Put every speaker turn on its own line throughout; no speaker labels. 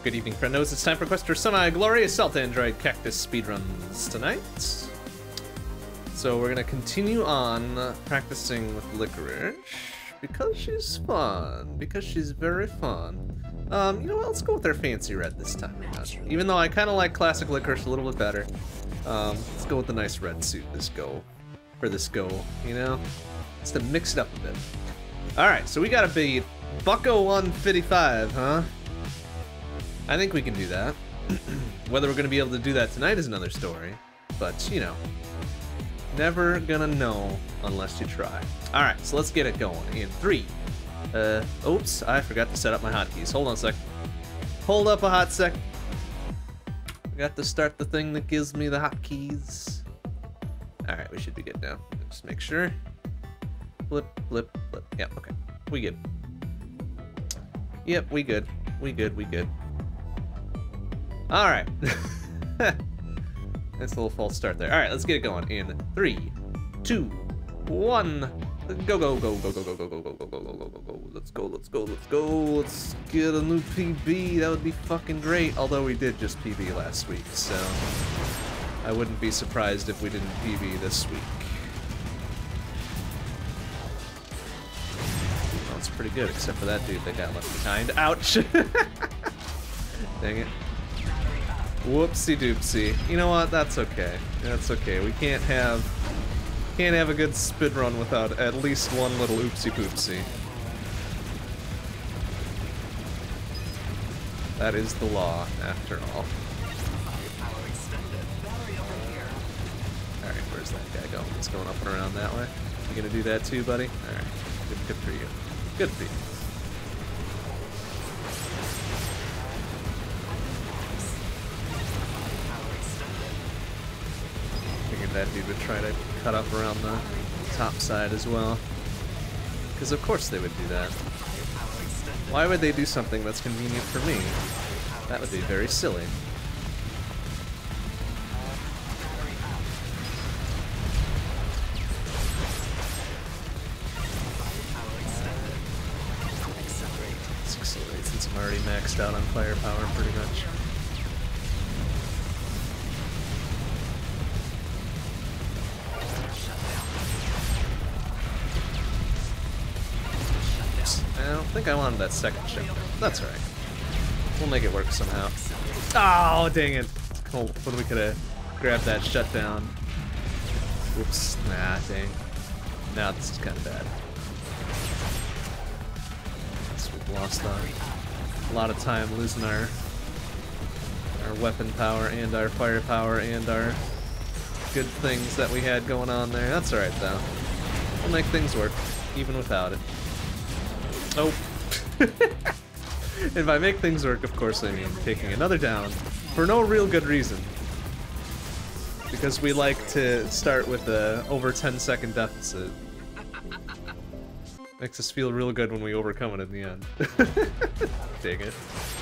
Good evening, friendos. It's time for Quest for Semi-Glory Assault Android Cactus speedruns tonight. So we're gonna continue on practicing with Licorice because she's fun. Because she's very fun. You know what? Let's go with our fancy red this time around. Even though I kind of like classic Licorice a little bit better. Let's go with the nice red suit this go. For this go, you know? Just to mix it up a bit. Alright, so we gotta beat Bucko 155, huh? I think we can do that. Whether we're gonna be able to do that tonight is another story. But, you know, never gonna know unless you try. Alright, so let's get it going. In 3. Oops, I forgot to set up my hotkeys. Hold on a sec. Hold up a hot sec. Forgot to start the thing that gives me the hotkeys. Alright, we should be good now. Just make sure. Flip, flip, flip. Yep, okay. We good. Yep, we good. We good, we good. Alright. That's a little false start there. Alright, let's get it going. In 3, 2, 1. Go, go, go, go, go, go, go, go, go, go, go, go, go, go, go. Let's go, let's go, let's go. Let's get a new PB. That would be fucking great. Although we did just PB last week, so I wouldn't be surprised if we didn't PB this week. Well, it's pretty good, except for that dude that got left behind. Ouch! Dang it. Whoopsie doopsie. You know what? That's okay. That's okay. We can't have a good speedrun without at least one little oopsie poopsie. That is the law, after all. Alright, where's that guy going? He's going up and around that way. You gonna do that too, buddy? Alright. Good for you. Good for you. That dude would try to cut up around the top side as well. Because of course they would do that. Why would they do something that's convenient for me? That would be very silly. Let's accelerate since I'm already maxed out on firepower pretty much. I don't think I wanted that second ship. That's alright. We'll make it work somehow. Oh, dang it. Oh, when we could have grabbed that shutdown. Whoops. Nah, dang. Now this is kind of bad. So we've lost a lot of time losing our weapon power and our firepower and our good things that we had going on there. That's alright, though. We'll make things work, even without it. Oh. If I make things work, of course I mean taking another down for no real good reason. Because we like to start with a over 10-second deficit. Makes us feel real good when we overcome it in the end. Dang it.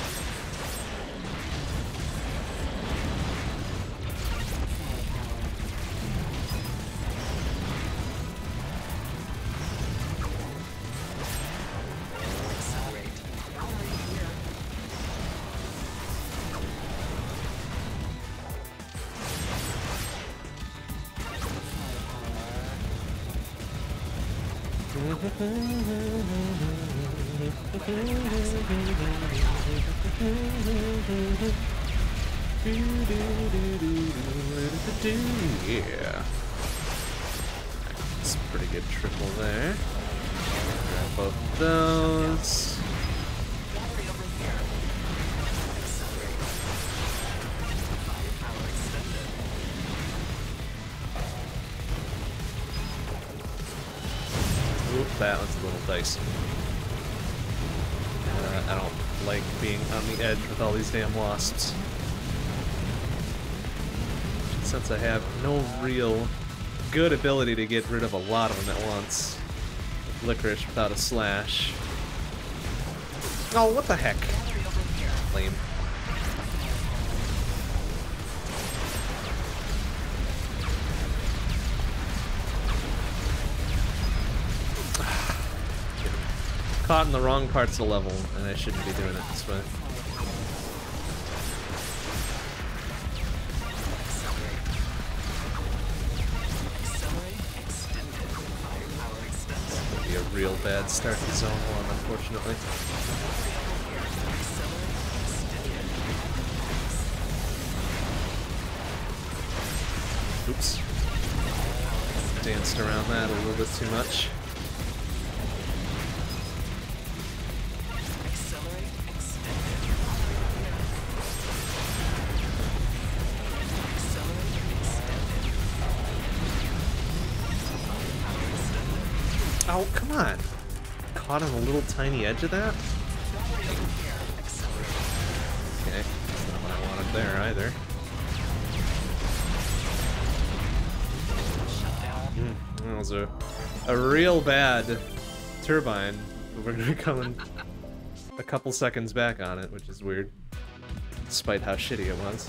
Yeah. That's a pretty good triple there. Grab both of those. Oop, that one's a little dicey. I don't like being on the edge with all these damn wasps. Since I have no real good ability to get rid of a lot of them at once. With Licorice without a slash. Oh, what the heck? Lame. Caught in the wrong parts of the level, and I shouldn't be doing it this way. real bad start to Zone 1, unfortunately. Oops. Danced around that a little bit too much. Oh, come on. Caught on a little tiny edge of that? Okay, that's not what I wanted there either. That was a real bad turbine. We're gonna be coming a couple seconds back on it, which is weird, despite how shitty it was.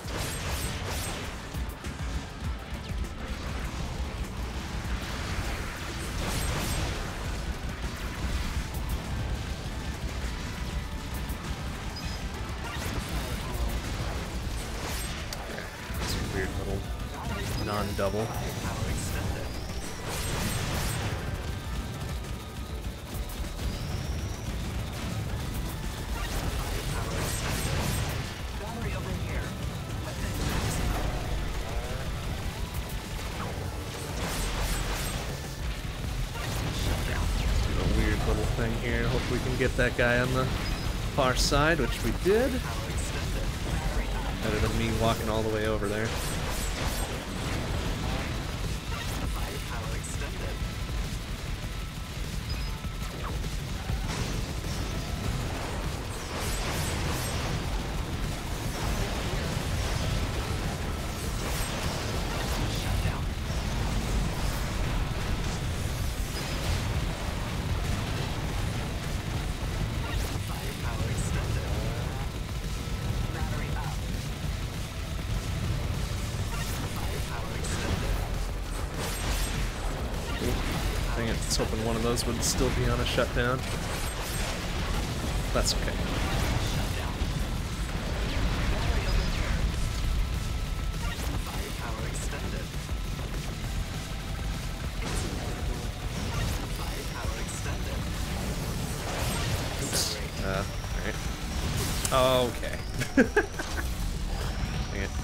Double. A weird little thing here. Hope we can get that guy on the far side, which we did. Better than me walking all the way over there. Hoping one of those would still be on a shutdown. That's okay. Oops. Alright. Okay. Dang it.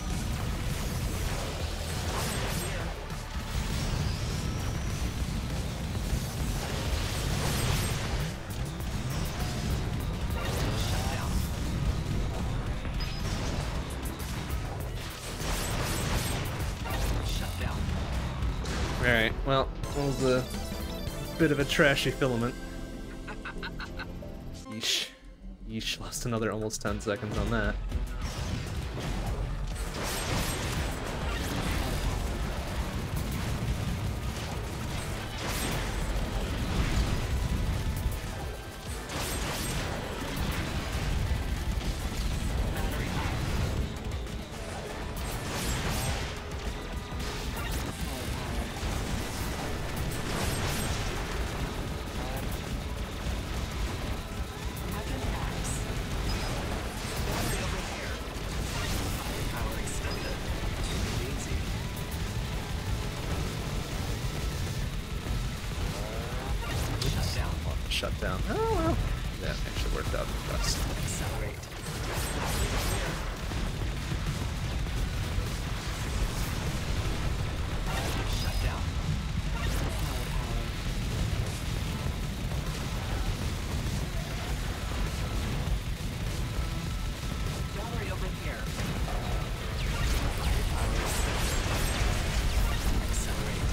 Alright, well, that was a bit of a trashy filament. Yeesh. Yeesh, lost another almost 10 seconds on that. Shutdown. Oh well. That actually worked out the best. Accelerate. Shutdown. Gallery over here. Accelerate.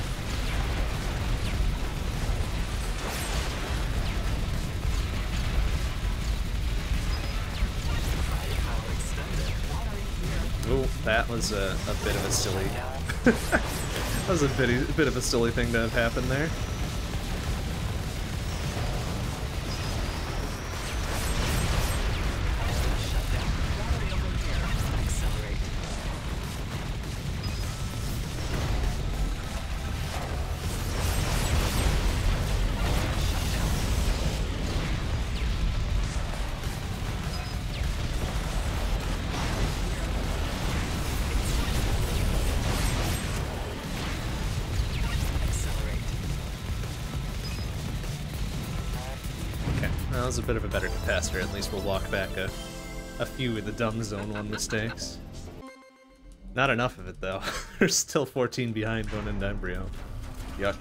Ooh, that was a bit of a silly... that was a bit of a silly thing to have happened there. was a bit of a better capacitor. At least we'll walk back a few of the dumb Zone 1 mistakes. Not enough of it, though. We're still 14 behind going into Embryo. Yuck.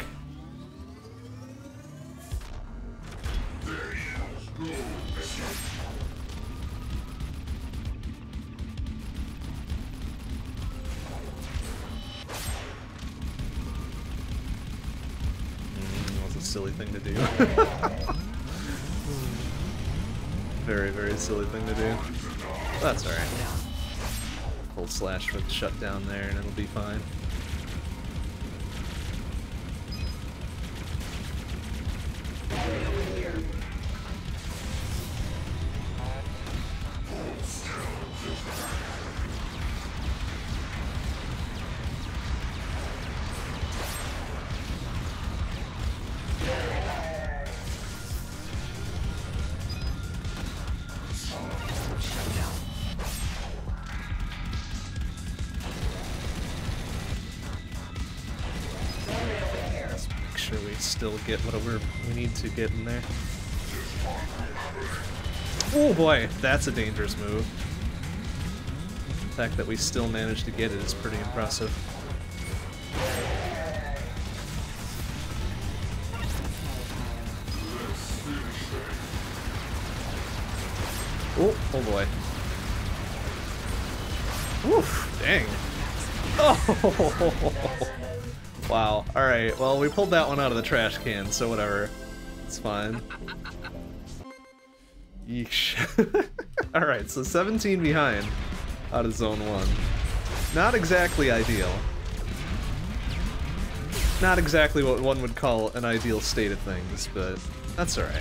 That was a silly thing to do. Very, very silly thing to do. That's alright. Full slash with shutdown there and it'll be fine. Still get whatever we need to get in there. Oh boy, that's a dangerous move. The fact that we still managed to get it is pretty impressive. Oh boy. Oof, dang. Oh! Wow, alright, well, we pulled that one out of the trash can, so whatever. It's fine. Yeesh. Alright, so 17 behind out of Zone 1. Not exactly ideal. Not exactly what one would call an ideal state of things, but that's alright.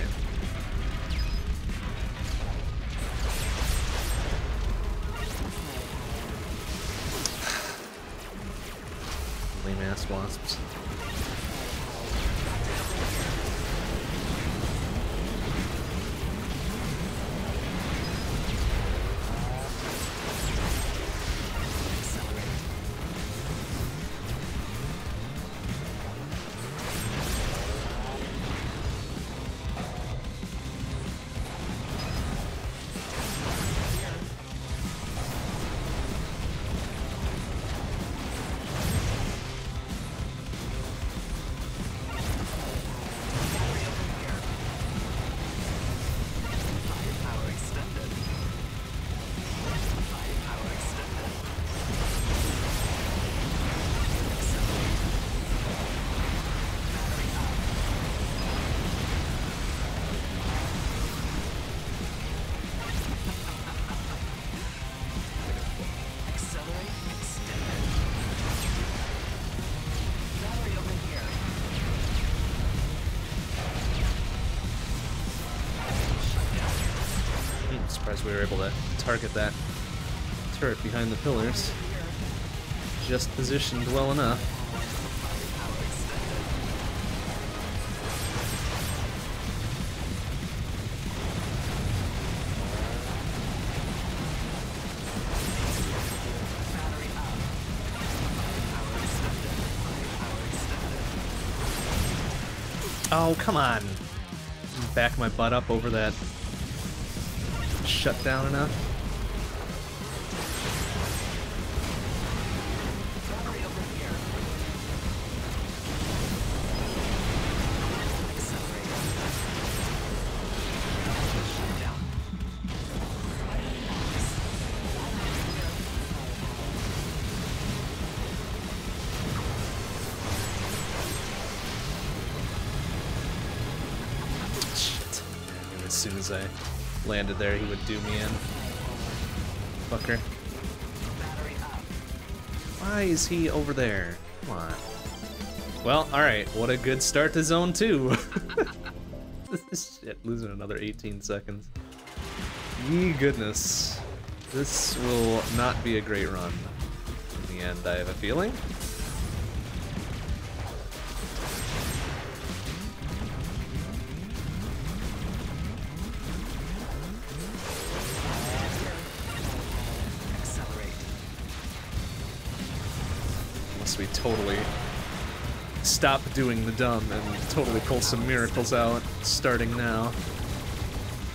Lame-ass wasps. We were able to target that turret behind the pillars. Just positioned well enough. Oh, come on. Back my butt up over that. Shut down enough. Shit. I knew as soon as I landed there, he would do me in. Fucker. Why is he over there? Come on. Well, alright, what a good start to Zone 2. Shit, losing another 18 seconds. Ye goodness. This will not be a great run. In the end, I have a feeling. We totally stop doing the dumb and totally pull some miracles out starting now.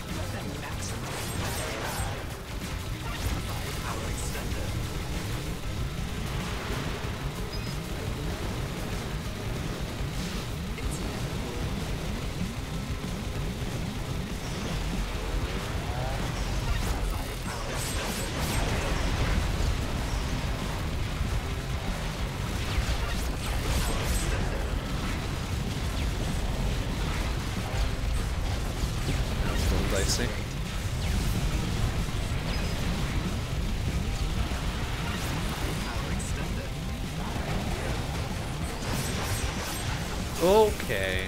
Okay.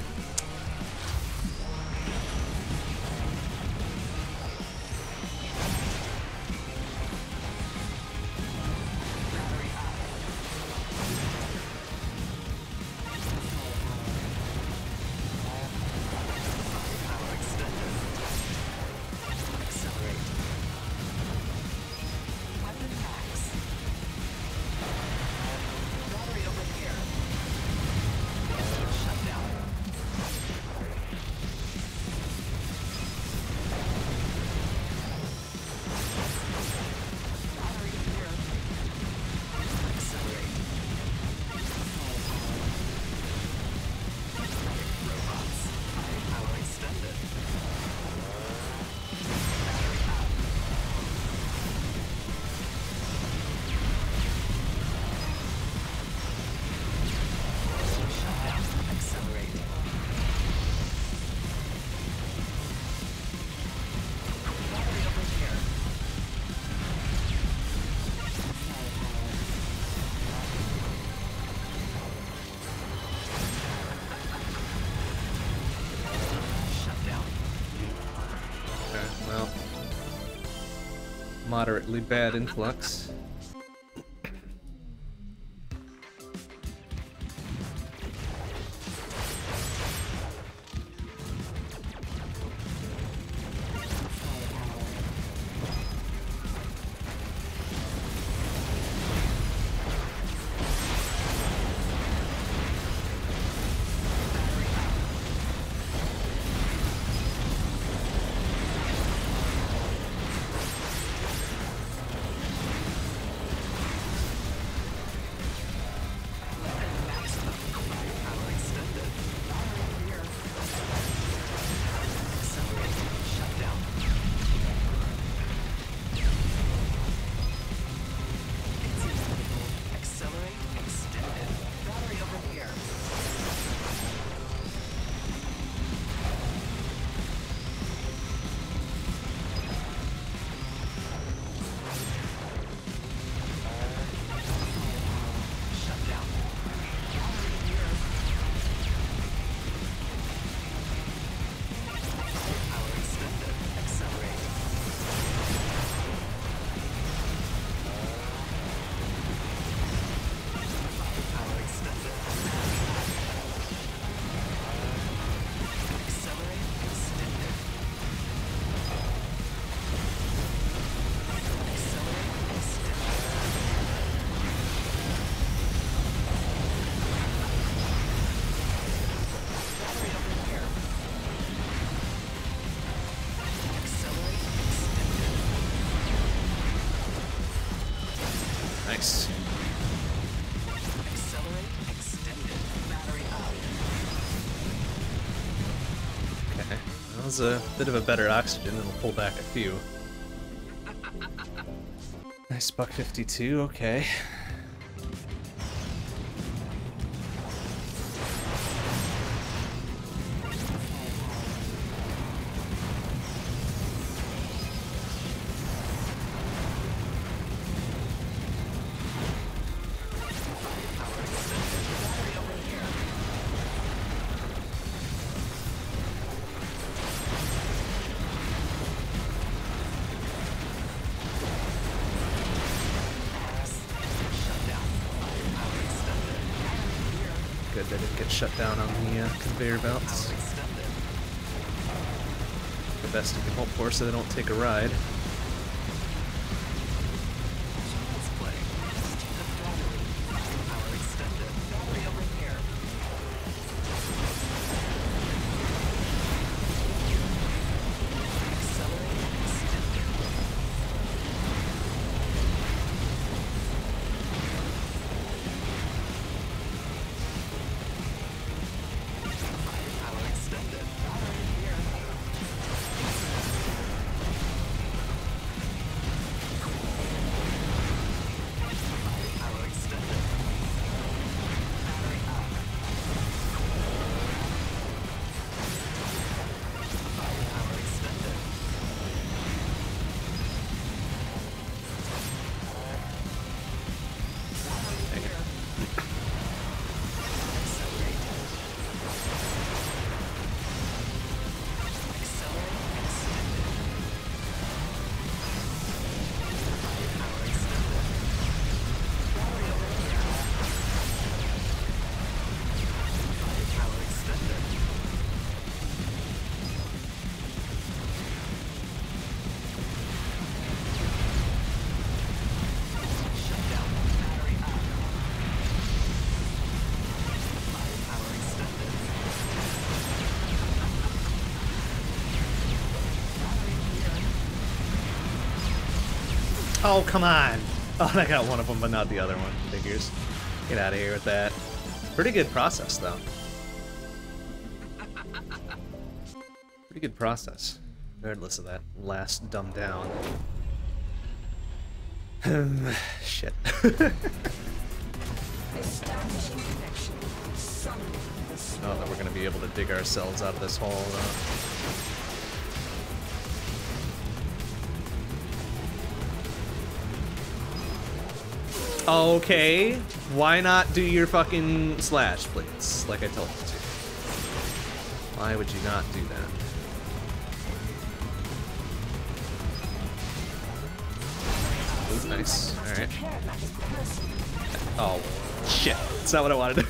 Moderately bad influx. Nice.
Accelerate extended. Battery up.
Okay. That was a bit of a better oxygen, and we'll pull back a few. Nice buck 52, okay. Good, they didn't get shut down on the conveyor belts. The best you can hope for so they don't take a ride. Oh, come on. Oh, I got one of them, but not the other one. Figures. Get out of here with that. Pretty good process, though. Pretty good process. Regardless of that last dumb down. Shit. Not that we're gonna be able to dig ourselves out of this hole, though. Okay, why not do your fucking slash, please? Like I told you to. Why would you not do that? Ooh, nice. Alright. Oh, shit. That's not what I wanted.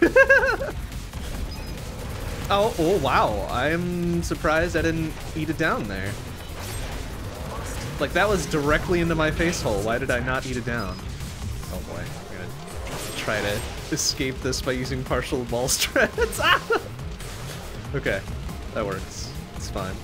Oh, wow. I'm surprised I didn't eat it down there. Like, that was directly into my face hole. Why did I not eat it down? Oh boy. I'm gonna try to escape this by using partial ball strats. Ah! Okay. That works. It's fine.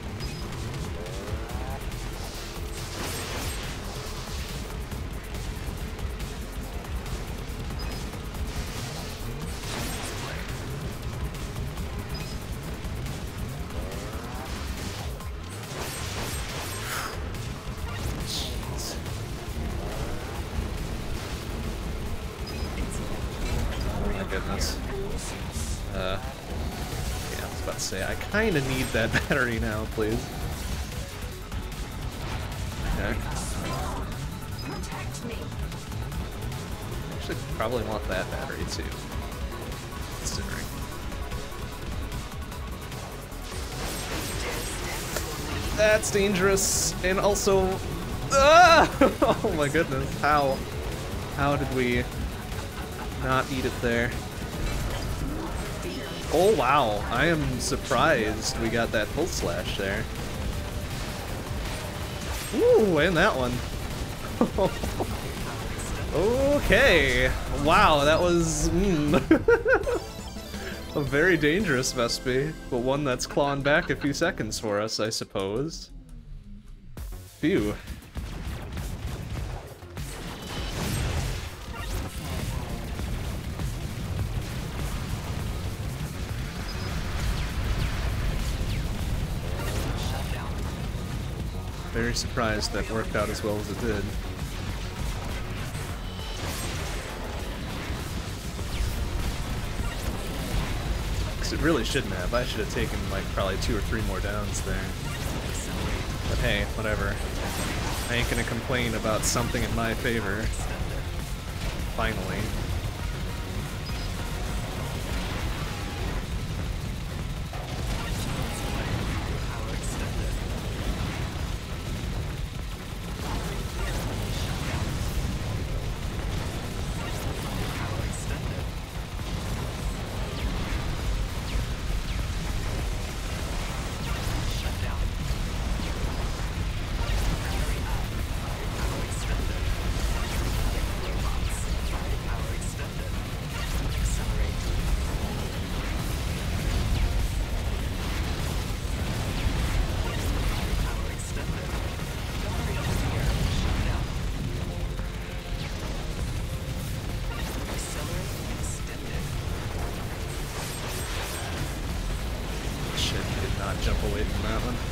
I kind of need that battery now, please. Okay. Actually, probably want that battery too. Considering. That's dangerous, and also, oh my goodness, how did we not eat it there? Oh wow, I am surprised we got that full slash there. Ooh, and that one. Okay, wow, that was a very dangerous Vespi, but one that's clawing back a few seconds for us, I suppose. Phew. Very surprised that worked out as well as it did. Because it really shouldn't have. I should have taken like probably 2 or 3 more downs there. But hey, whatever. I ain't gonna complain about something in my favor. Finally. Jump away from that one.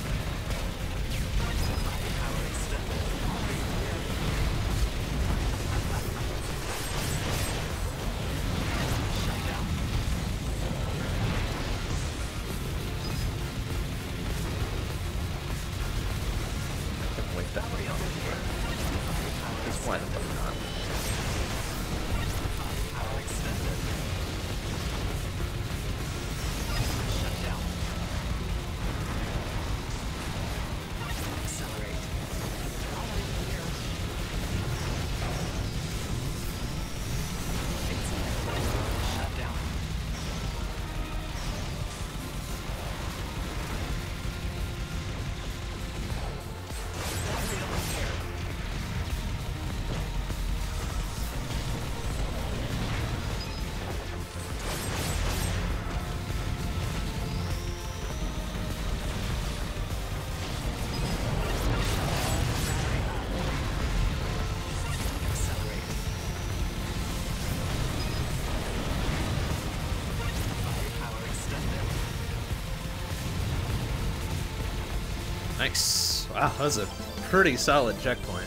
Wait, that way on. Just why the fuck not? Nice. Wow, that was a pretty solid checkpoint.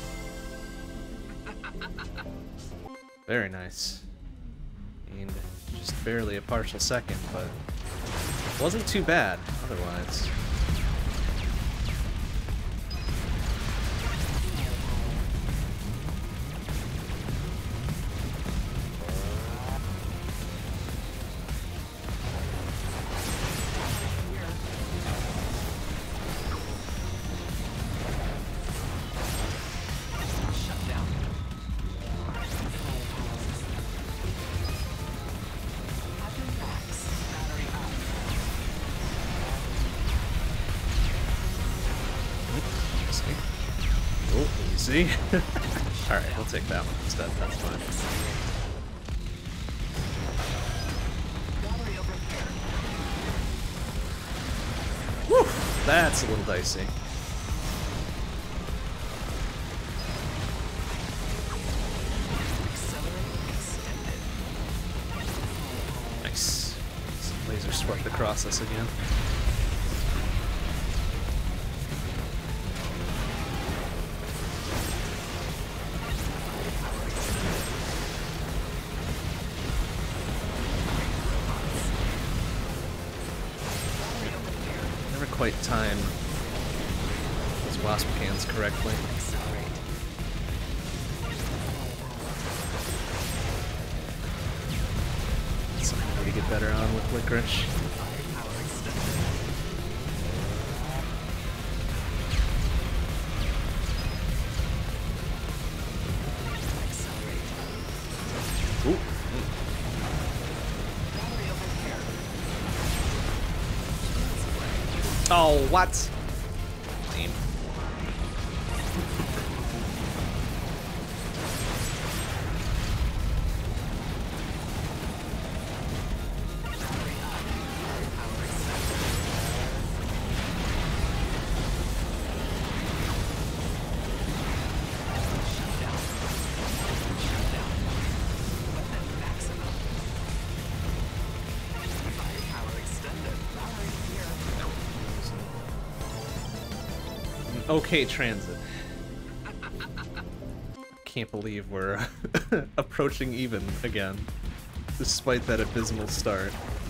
Very nice. And just barely a partial second, but wasn't too bad otherwise. See? Alright, we'll take that one instead, that's fine. Woo! That's a little dicey. Nice. Some laser swept across us again. Quite time those wasp cans correctly. Something to get better on with Licorice. Ooh. Oh, what? Lame. Okay, transit. Can't believe we're approaching even again, despite that abysmal start.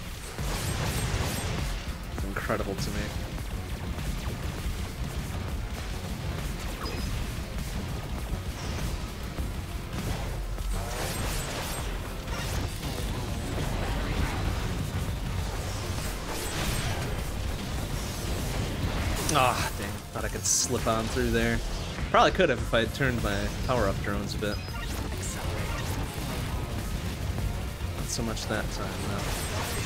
It's incredible to me. Ah, dang. Thought I could slip on through there. Probably could have if I had turned my power-up drones a bit. Not so much that time, though.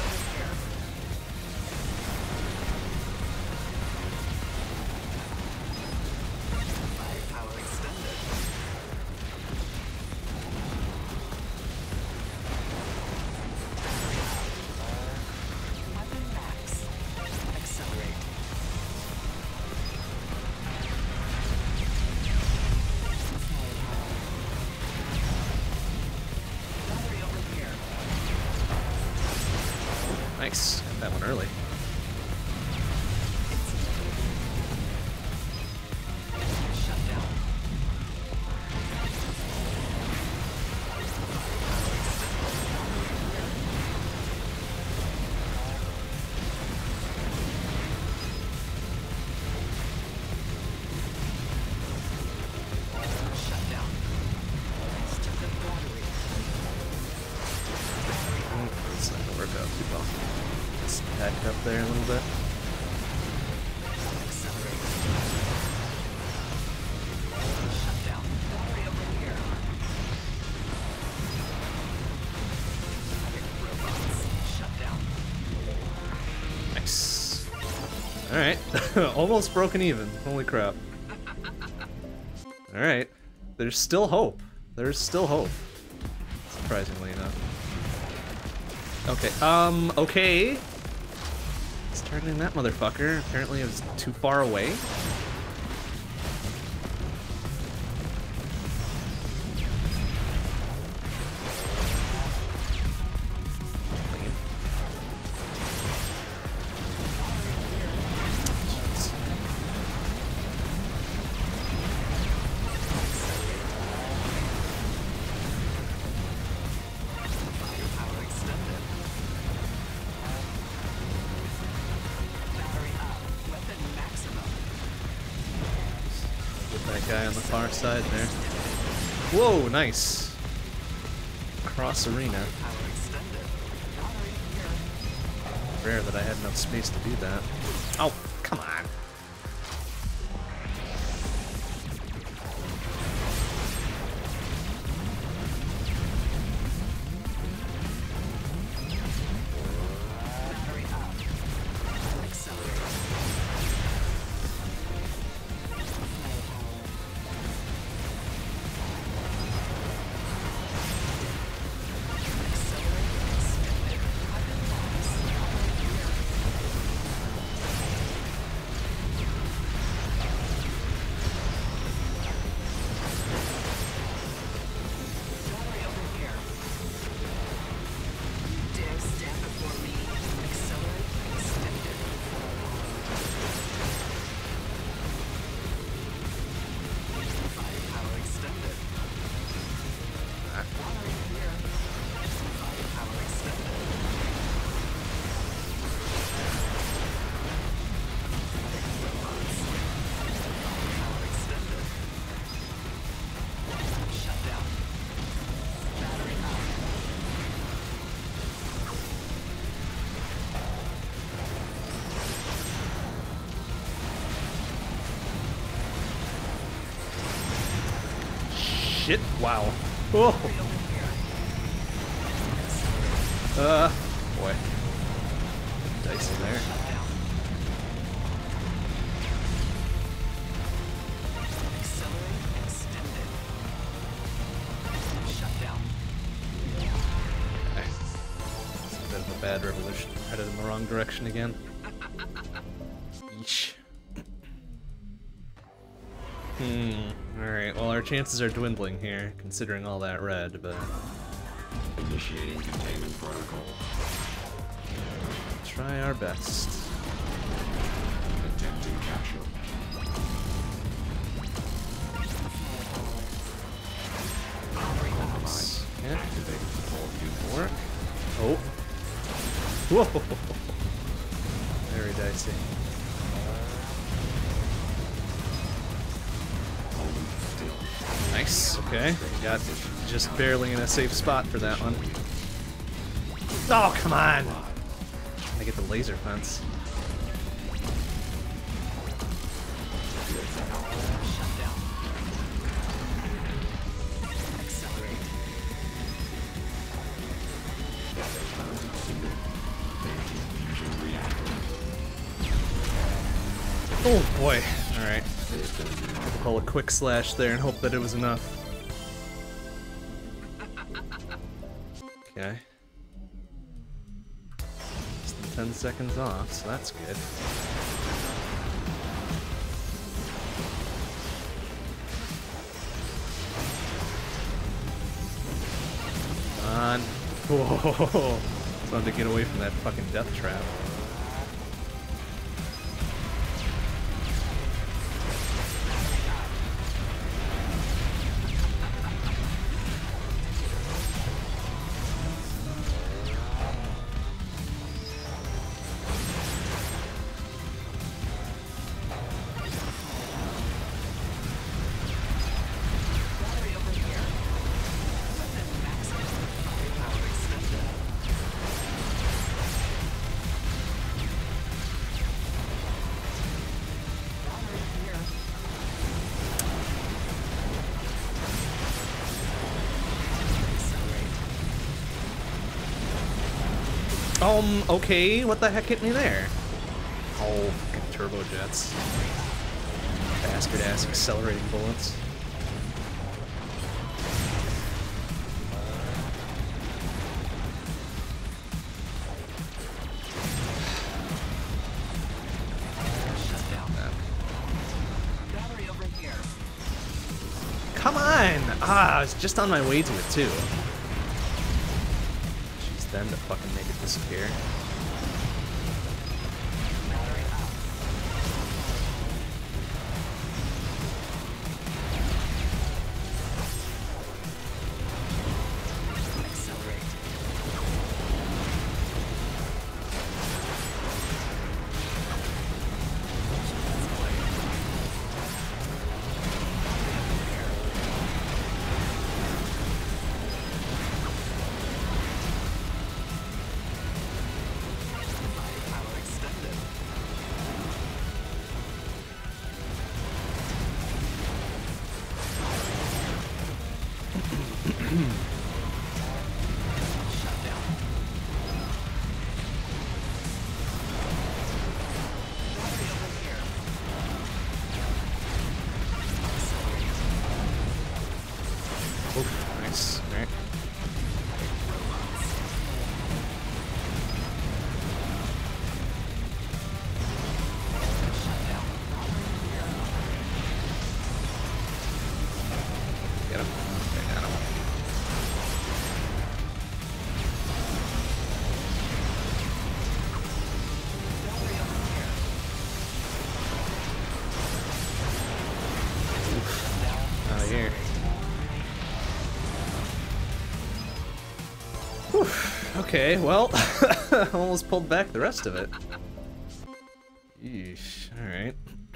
Nice, got that one early. It's not gonna work out too well. Just back up there a little bit. Nice. Alright. Almost broken even. Holy crap. Alright. There's still hope. There's still hope. Surprisingly enough. Okay, okay. It's targeting that motherfucker. Apparently it was too far away. guy on the far side there. Whoa, nice. Cross arena. Rare that I had enough space to do that. Oh, come on. Shit, wow. Oh. Boy. Dicey there. Okay. It's a bit of a bad revolution. Headed in the wrong direction again. Yeesh. Alright, well our chances are dwindling here, considering all that red, but...
Initiating containment protocol.
Try our best.
Attempting capture.
Nice. Yeah.
Activate default unit.
Work. Oh. Whoa! Very dicey. Nice, okay. Got just barely in a safe spot for that one. Oh, come on! I get the laser fence. Oh boy, alright. Call a quick slash there and hope that it was enough. Okay. Less than 10 seconds off, so that's good. Come on. Whoa! It's time to get away from that fucking death trap. Okay, what the heck hit me there? Oh, fucking turbojets. Bastard ass accelerating bullets. Come on! Ah, I was just on my way to it too. Jeez, them to fucking make it disappear. Oof, nice. All right. Get him. Okay, got him. Out of here. Whew. Okay, well, almost pulled back the rest of it. Yeesh. All right.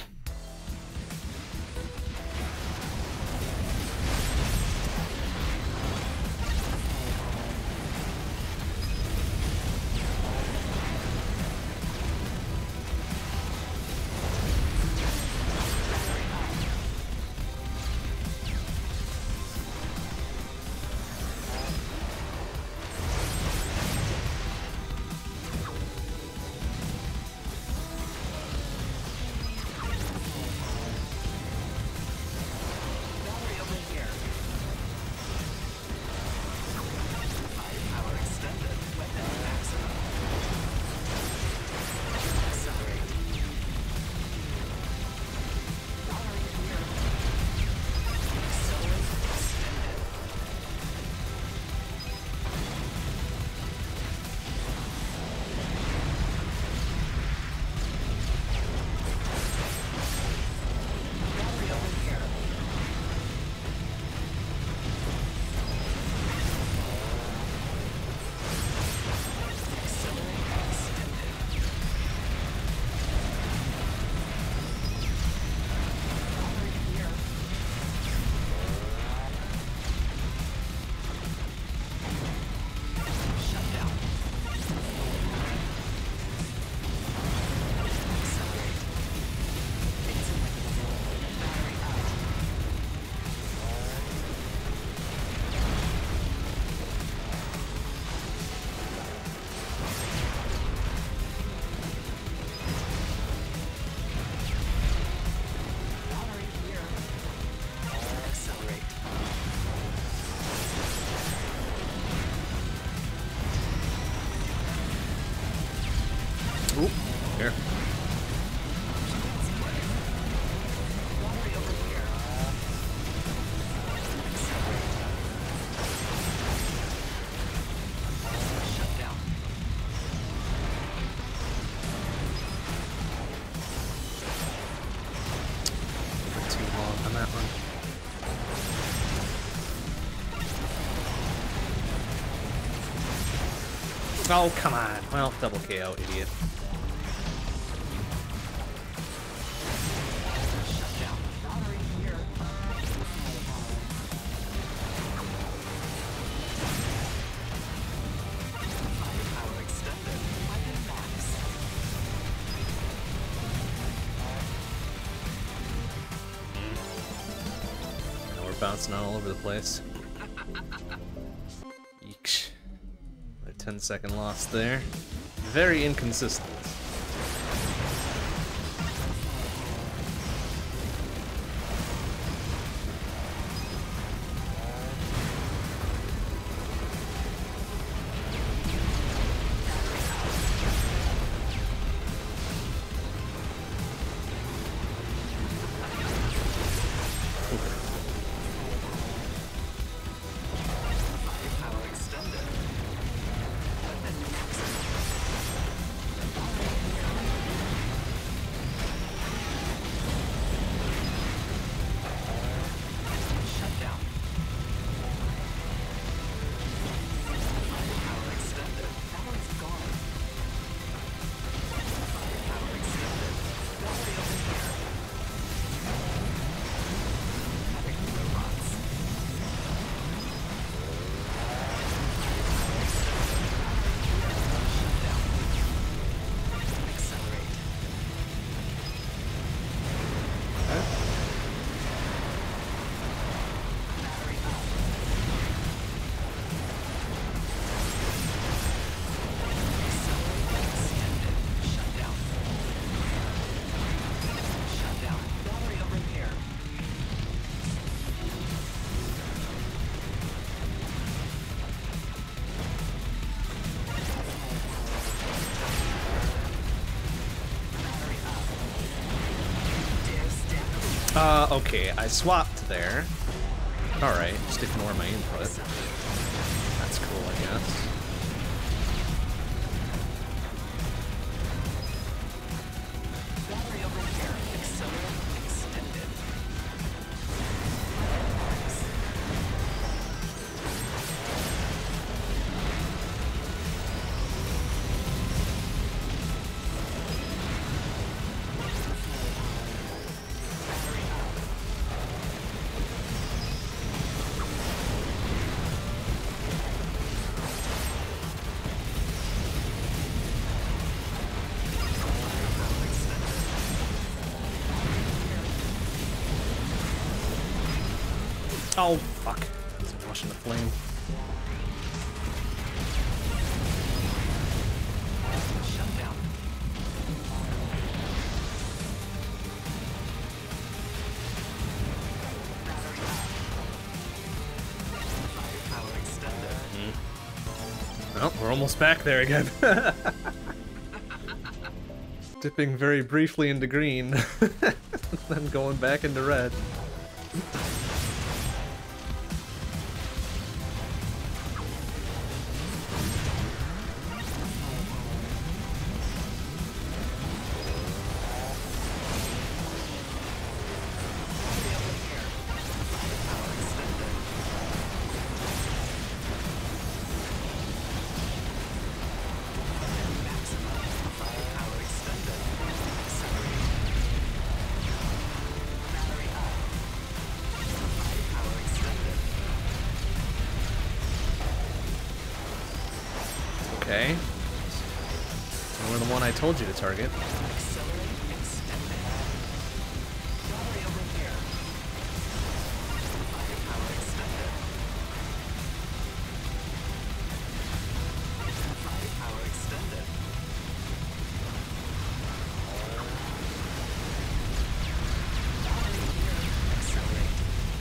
Oop, here. Too long on that one. Oh, come on. Well, double KO, idiot. Now we're bouncing all over the place. Eek. A 10-second loss there. Very inconsistent. Okay, I swapped there. Alright, just ignore my input. That's cool, I guess.
Battery over here. Accelerate extended.
Oh, fuck. It's rushing the flame.
Shut down. Battery up. Firepower extended.
Well, we're almost back there again. Dipping very briefly into green, then going back into red.
Firepower extended. Accelerate. Battery up. Firepower extended.
Okay. We're the one I told you to target.
Accelerate extended. Battery over here. Firepower extended. Firepower extended. Battery here. Accelerate.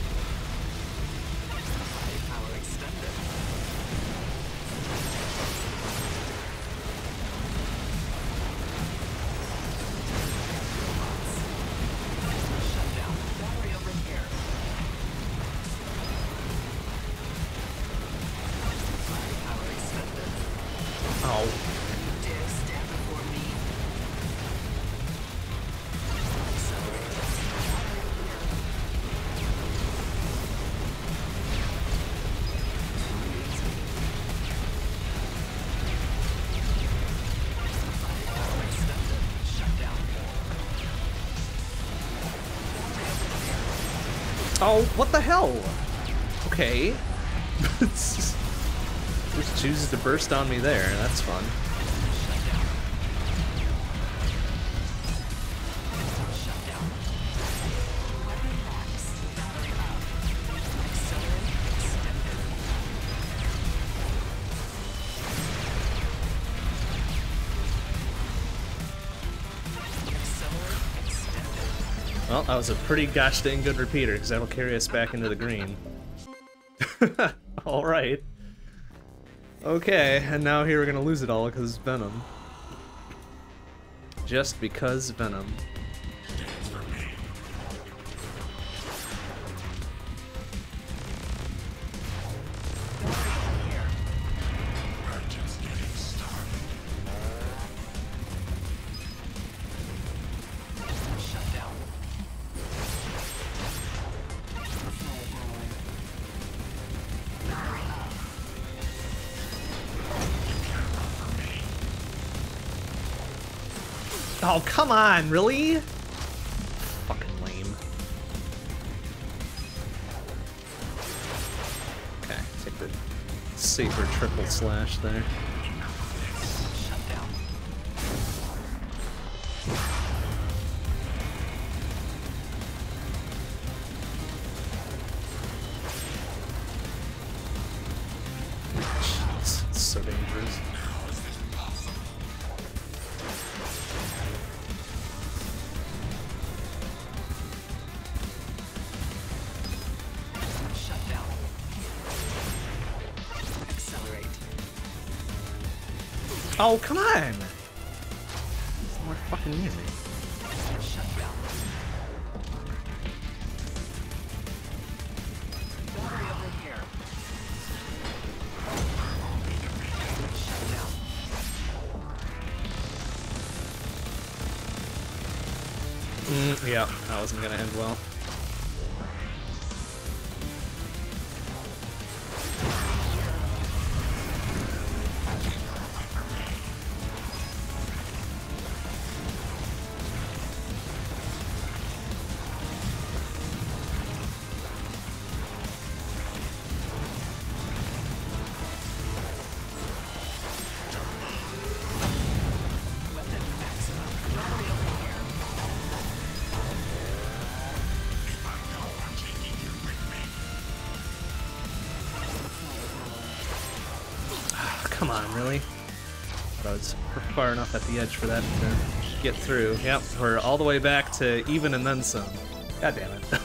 Firepower extended. Shut down. Battery over here. Firepower extended.
Oh.
Dare stand before me. Accelerate. Firepower extended. Shut down.
Oh, what the hell? Okay. Just chooses to burst on me there. That's fun.
Shut down. Shut down. Weapon max. Battery up. Accelerate extended. Accelerate extended.
Well, that was a pretty gosh dang good repeater, because that'll carry us back into the green. Alright. Okay, and now here we're gonna lose it all because Venom. Just because Venom.
Shut down. Battery up.
Oh, come on, really? Fucking lame. Okay, take the safer triple slash there.
Shut down.
Jeez, it's so dangerous.
Shut down. Accelerate.
Oh, come on! It's more fucking near me.
Shut down.
Yeah, that wasn't gonna end well. Come on, really? Thought I was far enough at the edge for that to get through. Yep, we're all the way back to even and then some. God damn it.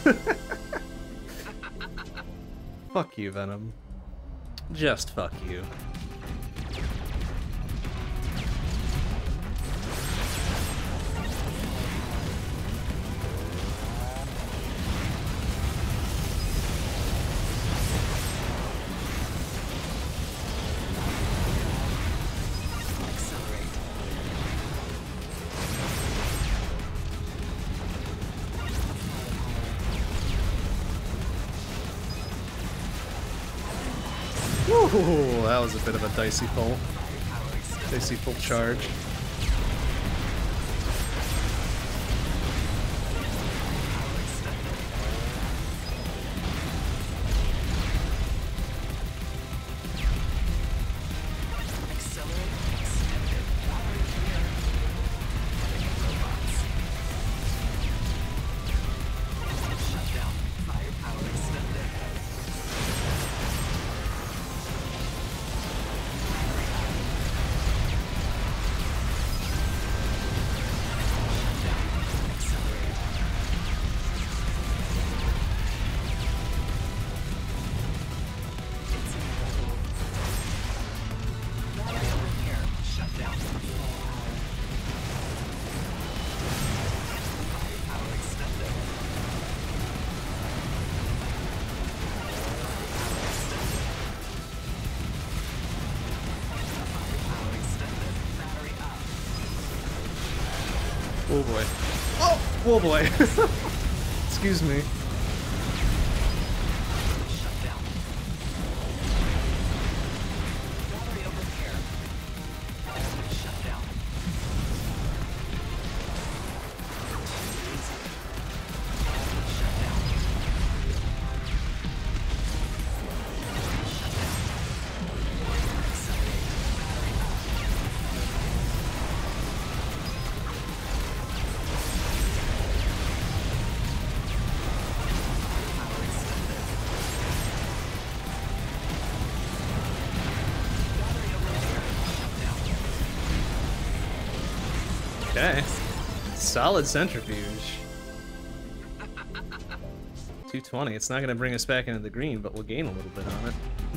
Fuck you, Venom. Just fuck you. Ooh, that was a bit of a dicey pull. Dicey pull charge. Oh boy. Oh boy. Excuse me. Okay. Solid centrifuge. 220. It's not going to bring us back into the green, but we'll gain a little bit on it.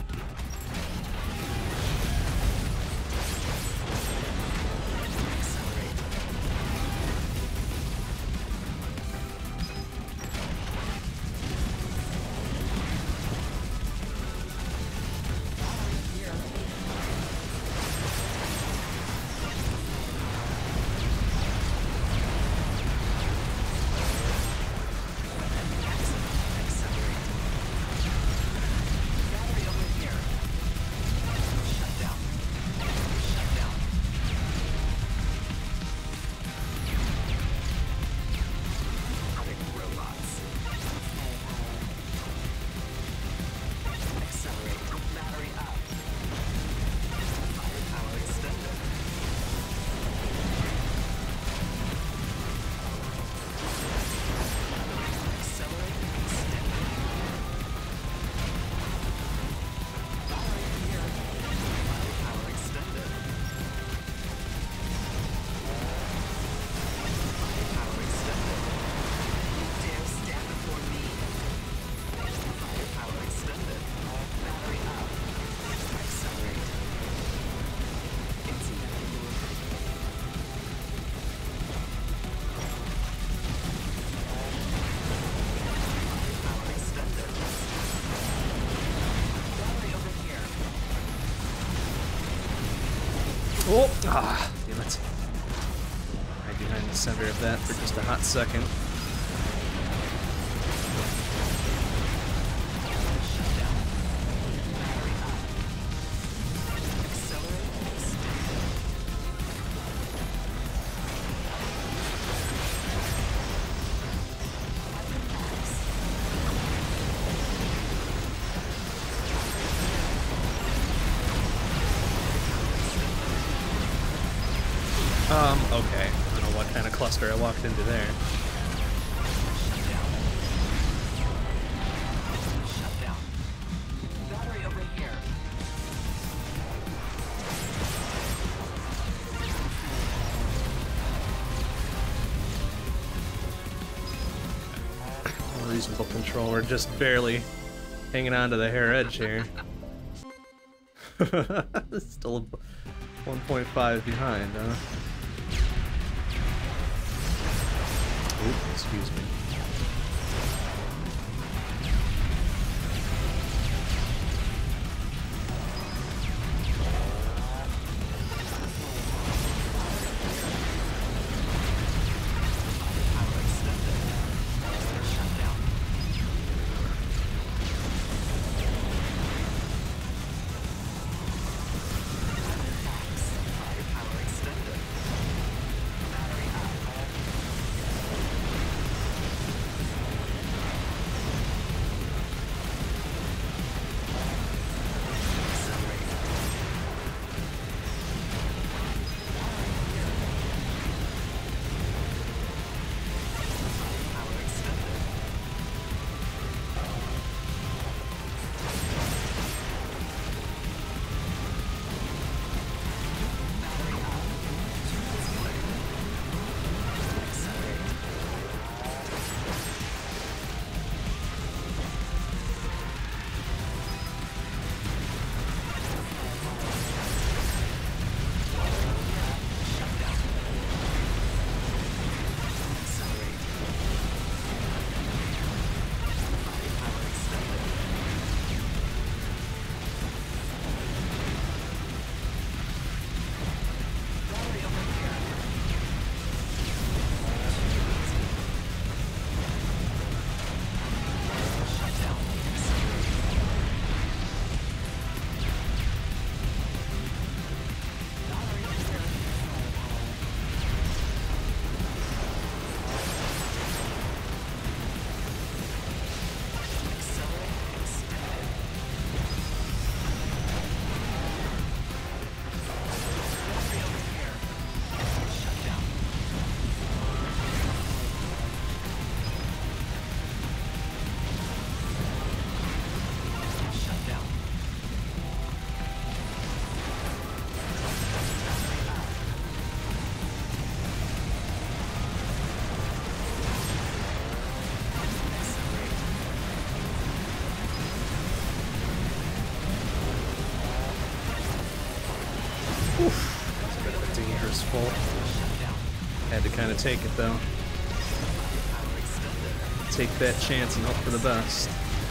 Oh! Ah, damn it. Right behind the center of that for just a hot second. Okay. I don't know what kind of cluster I walked into there.
Shut down. Battery over here.
Reasonable control. We're just barely hanging on to the hair edge here. Still 1.5 behind, huh? Oop, excuse me. Had to kind of take it though. Take that chance and hope for the best.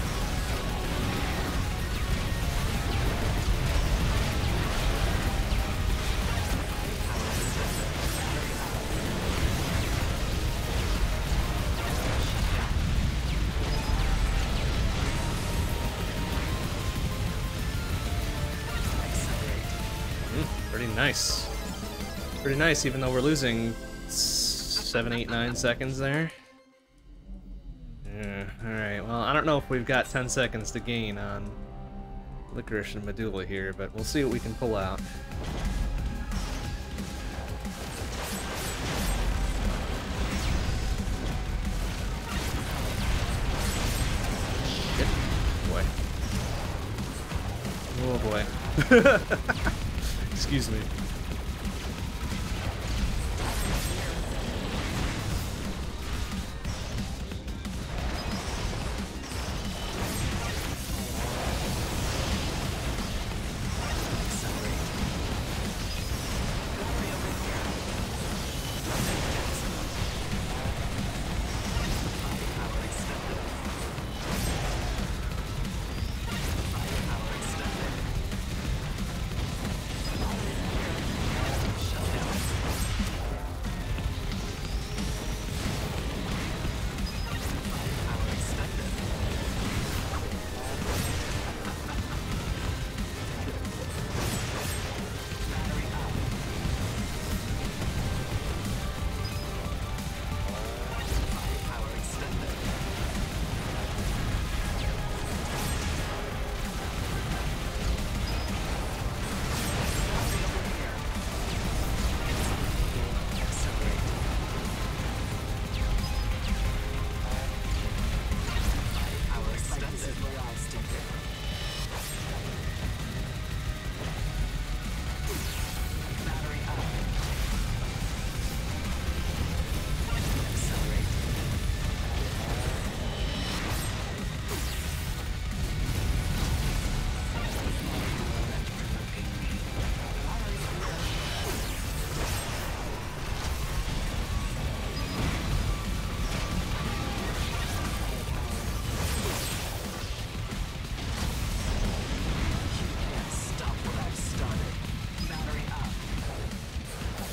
Pretty nice. Pretty nice, even though we're losing 7, 8, 9 seconds there. Yeah, alright, well, I don't know if we've got 10 seconds to gain on Licorice and Medulla here, but we'll see what we can pull out. Shit. Boy. Oh boy. Excuse me.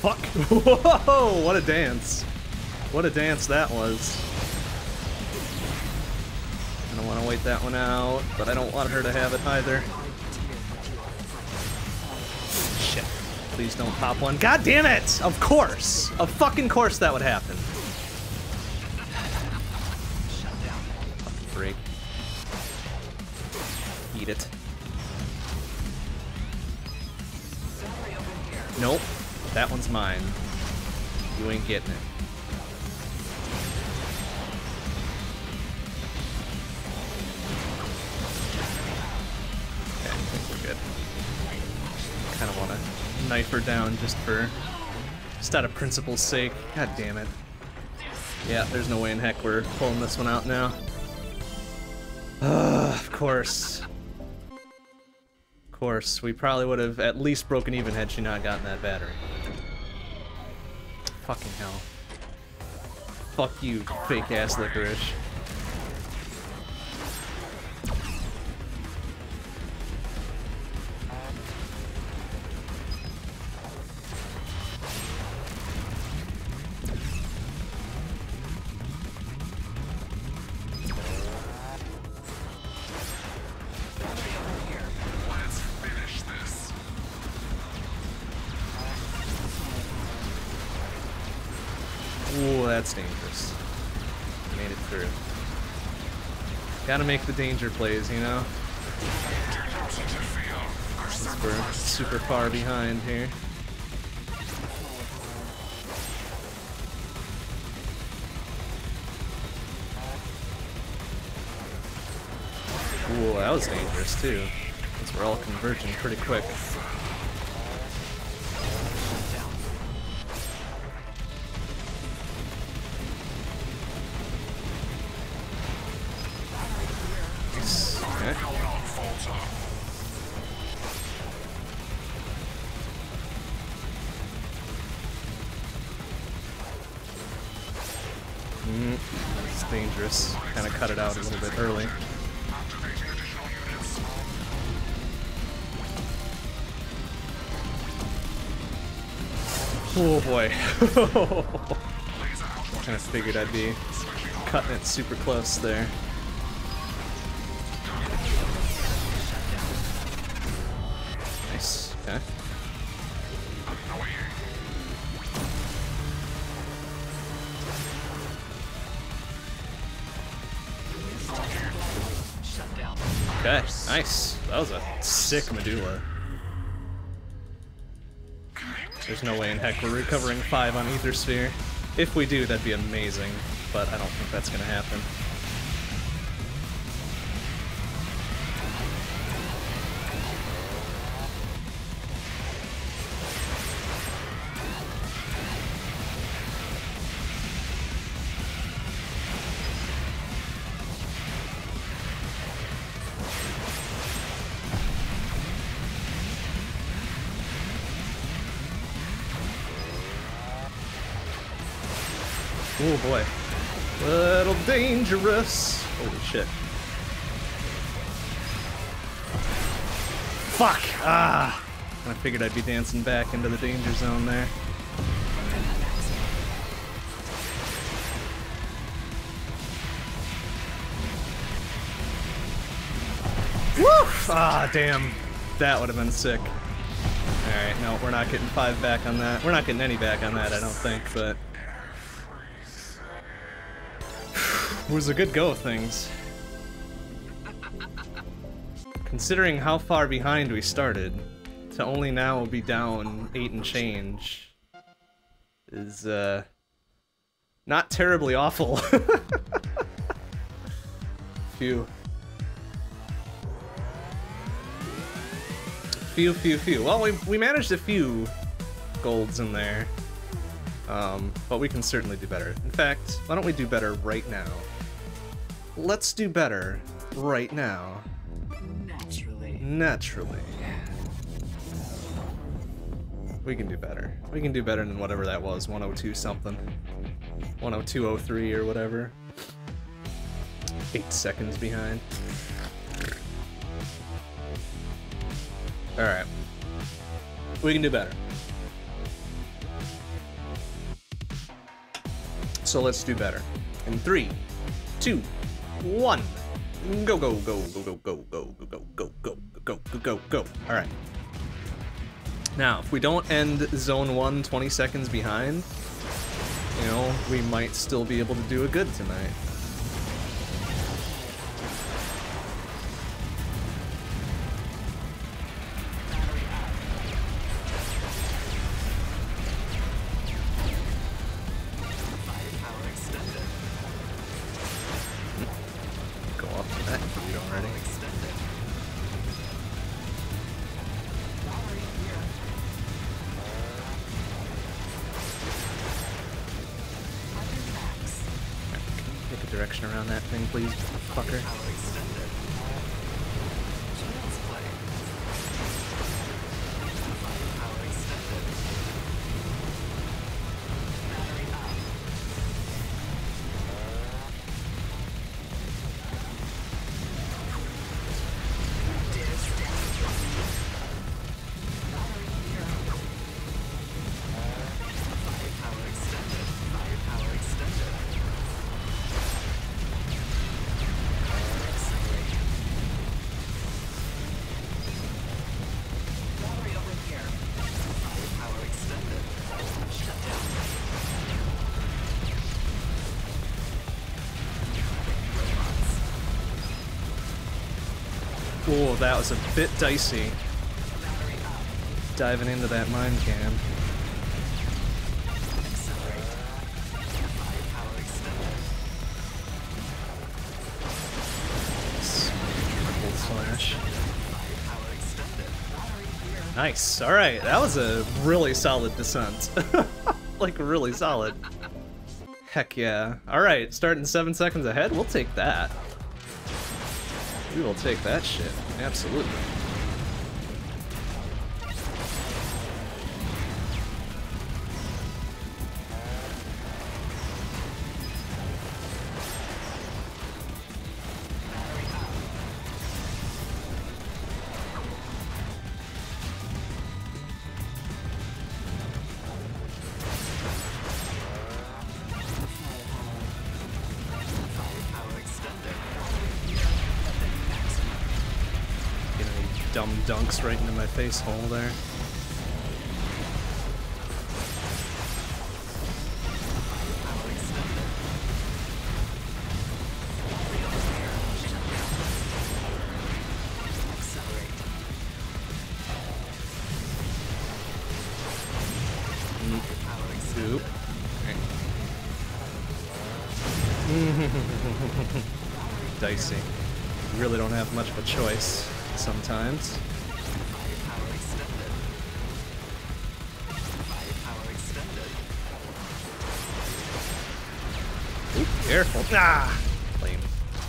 fuck? Whoa, what a dance. What a dance that was. I don't want to wait that one out, but I don't want her to have it either. Shit. Please don't pop one. God damn it! Of course! Of fucking course that would happen. Fucking freak. Eat it. Nope. That one's mine. You ain't getting it. Okay, I think we're good. Kind of want to knife her down just out of principle's sake. God damn it. Yeah, there's no way in heck we're pulling this one out now. Of course. Of course, we probably would have at least broken even had she not gotten that battery. Fucking hell. Fuck you, fake ass Licorice. Ooh, that's dangerous. Made it through. Gotta make the danger plays, you know? Since we're super far behind here. Ooh, that was dangerous too. Since we're all converging pretty quick. It's dangerous. Kind of cut it out a little bit early. Oh boy. Kind of figured I'd be cutting it super close there. Nice. Okay. Okay, nice. That was a sick Medulla. There's no way in heck we're recovering 5 on Ether Sphere. If we do, that'd be amazing, but I don't think that's gonna happen. Oh boy. Little dangerous. Holy shit. Fuck! Ah! I figured I'd be dancing back into the danger zone there. Woo! Ah, damn. That would have been sick. Alright, no, we're not getting 5 back on that. We're not getting any back on that, I don't think, but... It was a good go of things. Considering how far behind we started, to only now be down 8 and change is, not terribly awful. Phew. Phew. Well, we managed a few golds in there. But we can certainly do better. In fact, why don't we do better right now? Let's do better right now. Naturally. We can do better. We can do better than whatever that was, 102 something. 102.03 or whatever. 8 seconds behind. Alright. We can do better. So let's do better. In 3, 2, 1. Go, go, go, go, go, go, go, go, go, go, go, go, go, go, go. All right. Now, if we don't end zone 1 20 seconds behind, you know, we might still be able to do a good tonight. Go off to that if we don't already. Pick a direction around that thing, please, fucker. Oh, that was a bit dicey. Diving into that mine cam. Triple slash. Nice. All right, that was a really solid descent. Like really solid. Heck yeah. All right, starting 7 seconds ahead. We'll take that. We will take that shit. Absolutely. Dumb dunks right into my face hole there. Oop. Dicey. You really don't have much of a choice sometimes. Ooh, careful. Ah! Lame.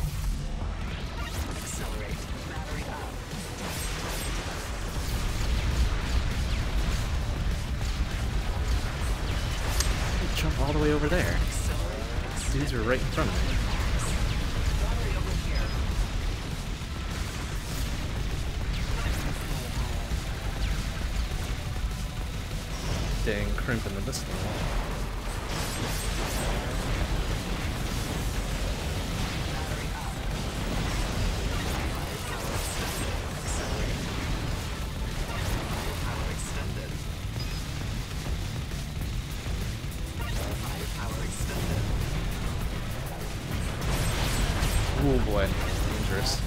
Jump all the way over there. Dudes are right in front of me. Dang, crimping the this one. Oh boy, dangerous.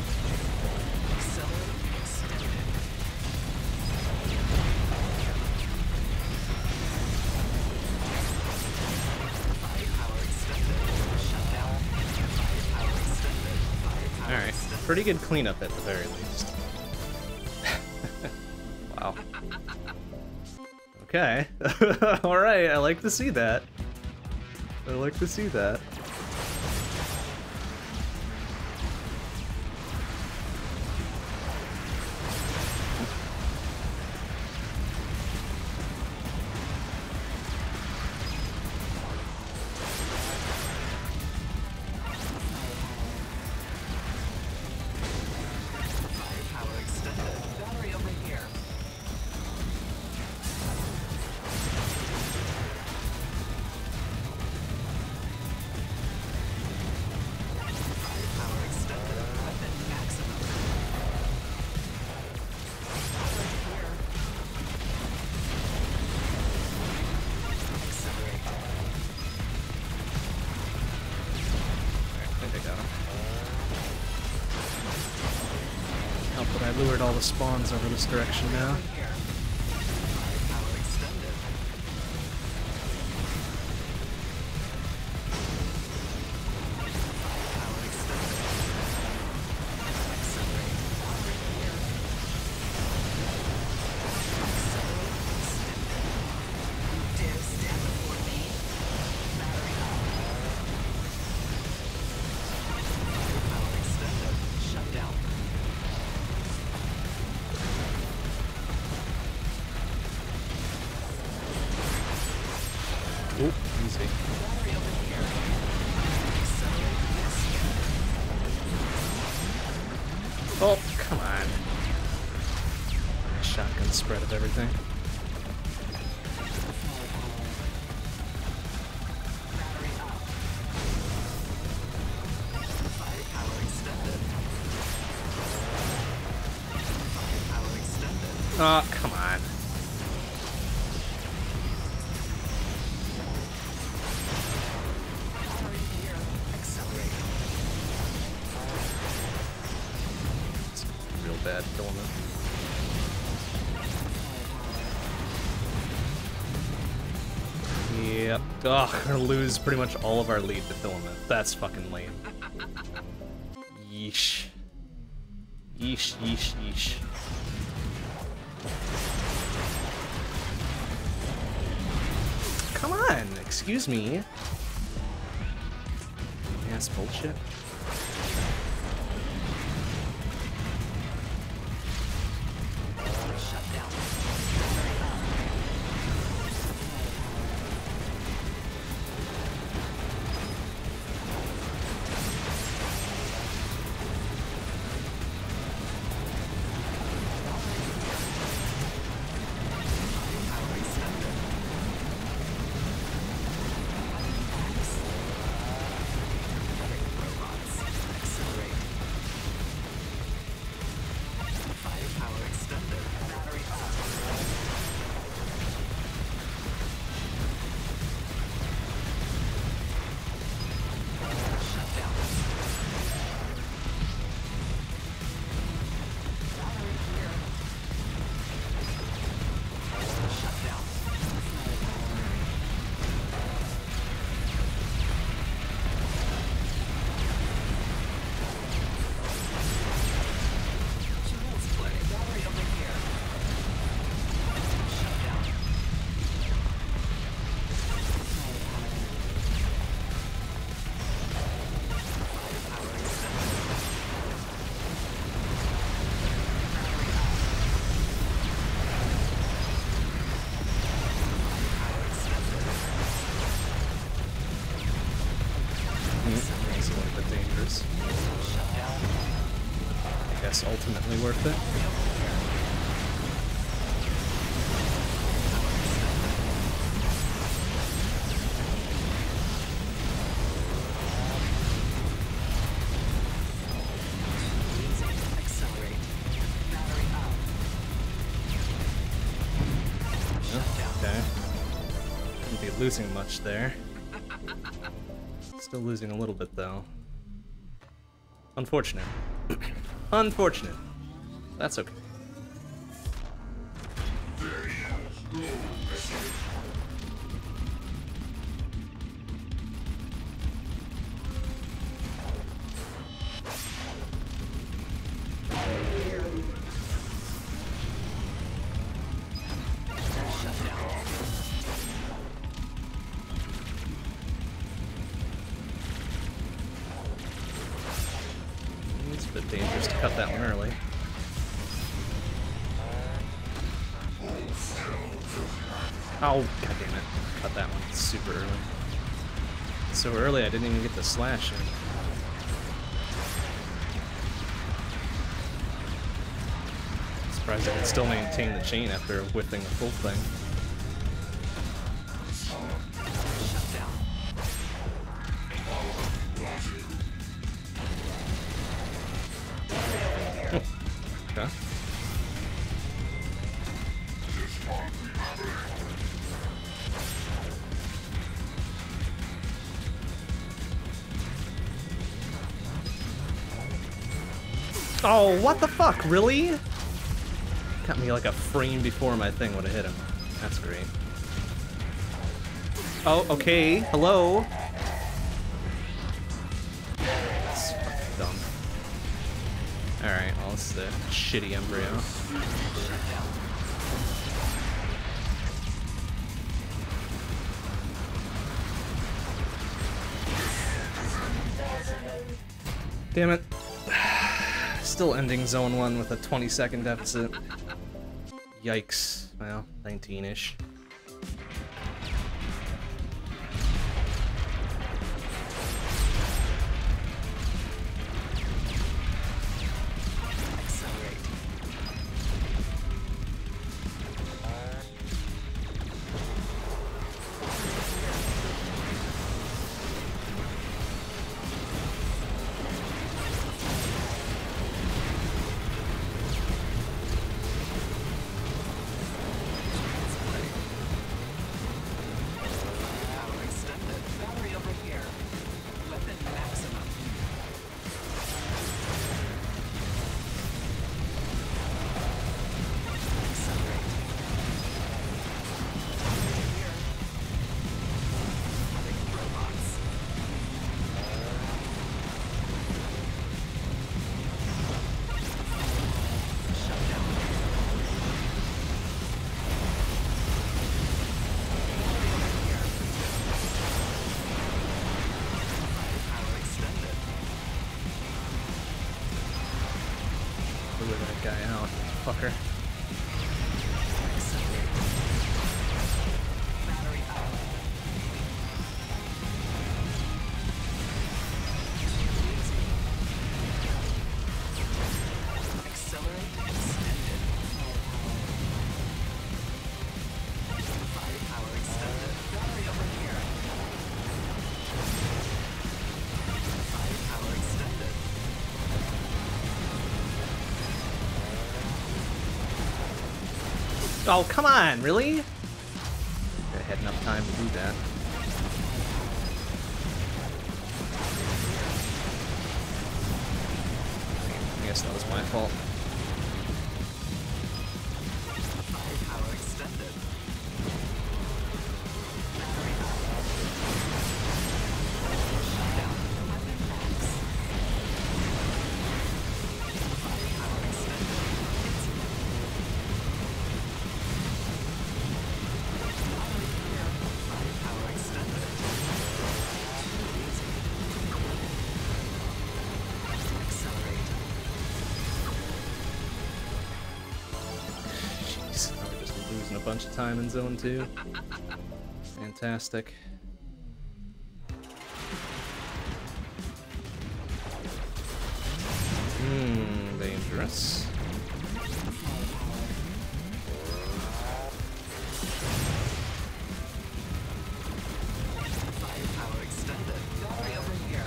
Alright, pretty good cleanup at the very least. Wow. Okay. Alright, I like to see that. I like to see that.
But I lured all the spawns over this direction now.
Here. Power extended. Power extended. Accelerate. Power here. Accelerate. Dare stand before me. Battery up. Power extended. Shut down.
Oop, easy.
Battery over here. Accelerate this.
Oh, come on. Shotgun spread of everything.
Battery up. Firepower extended. Firepower extended.
Oh, come on.
Battery here. Accelerate.
It's real bad filament. Yep. Ugh, we're gonna lose pretty much all of our lead to filament. That's fucking lame. Yeesh. Yeesh, yeesh, yeesh. Come on, excuse me. Ass bullshit.
Shut down. Power extended. Robots. Accelerate. Firepower extended. Battery up. Shut down. Battery here. Shut down. Child's play. Battery over here. Shut down. Firepower extended. Firepower extended.
It's a little bit dangerous.
Shut down.
I guess ultimately worth it.
Accelerate. Battery up. Shut down.
Okay. Wouldn't be losing much there. Still losing a little bit though. Unfortunate. Unfortunate. That's okay.
Shut down.
It's a bit dangerous to cut that one early. Oh, god damn it. Cut that one super early. So early I didn't even get the slash in. Surprised I can still maintain the chain after whiffing the full thing.
Shut down.
Okay. Oh, what the fuck? Really? Got me like a frame before my thing would have hit him. That's great. Oh, okay. Hello. That's fucking dumb. Alright, well, this is a shitty embryo. Damn it. Still ending zone 1 with a 20-second deficit. Yikes. Well, 19-ish. Oh, come on, really? I had enough time to do that. I guess that was my fault.
Firepower extended.
Bunch of time in zone 2. Fantastic. Dangerous.
Firepower extended. Gallery over here.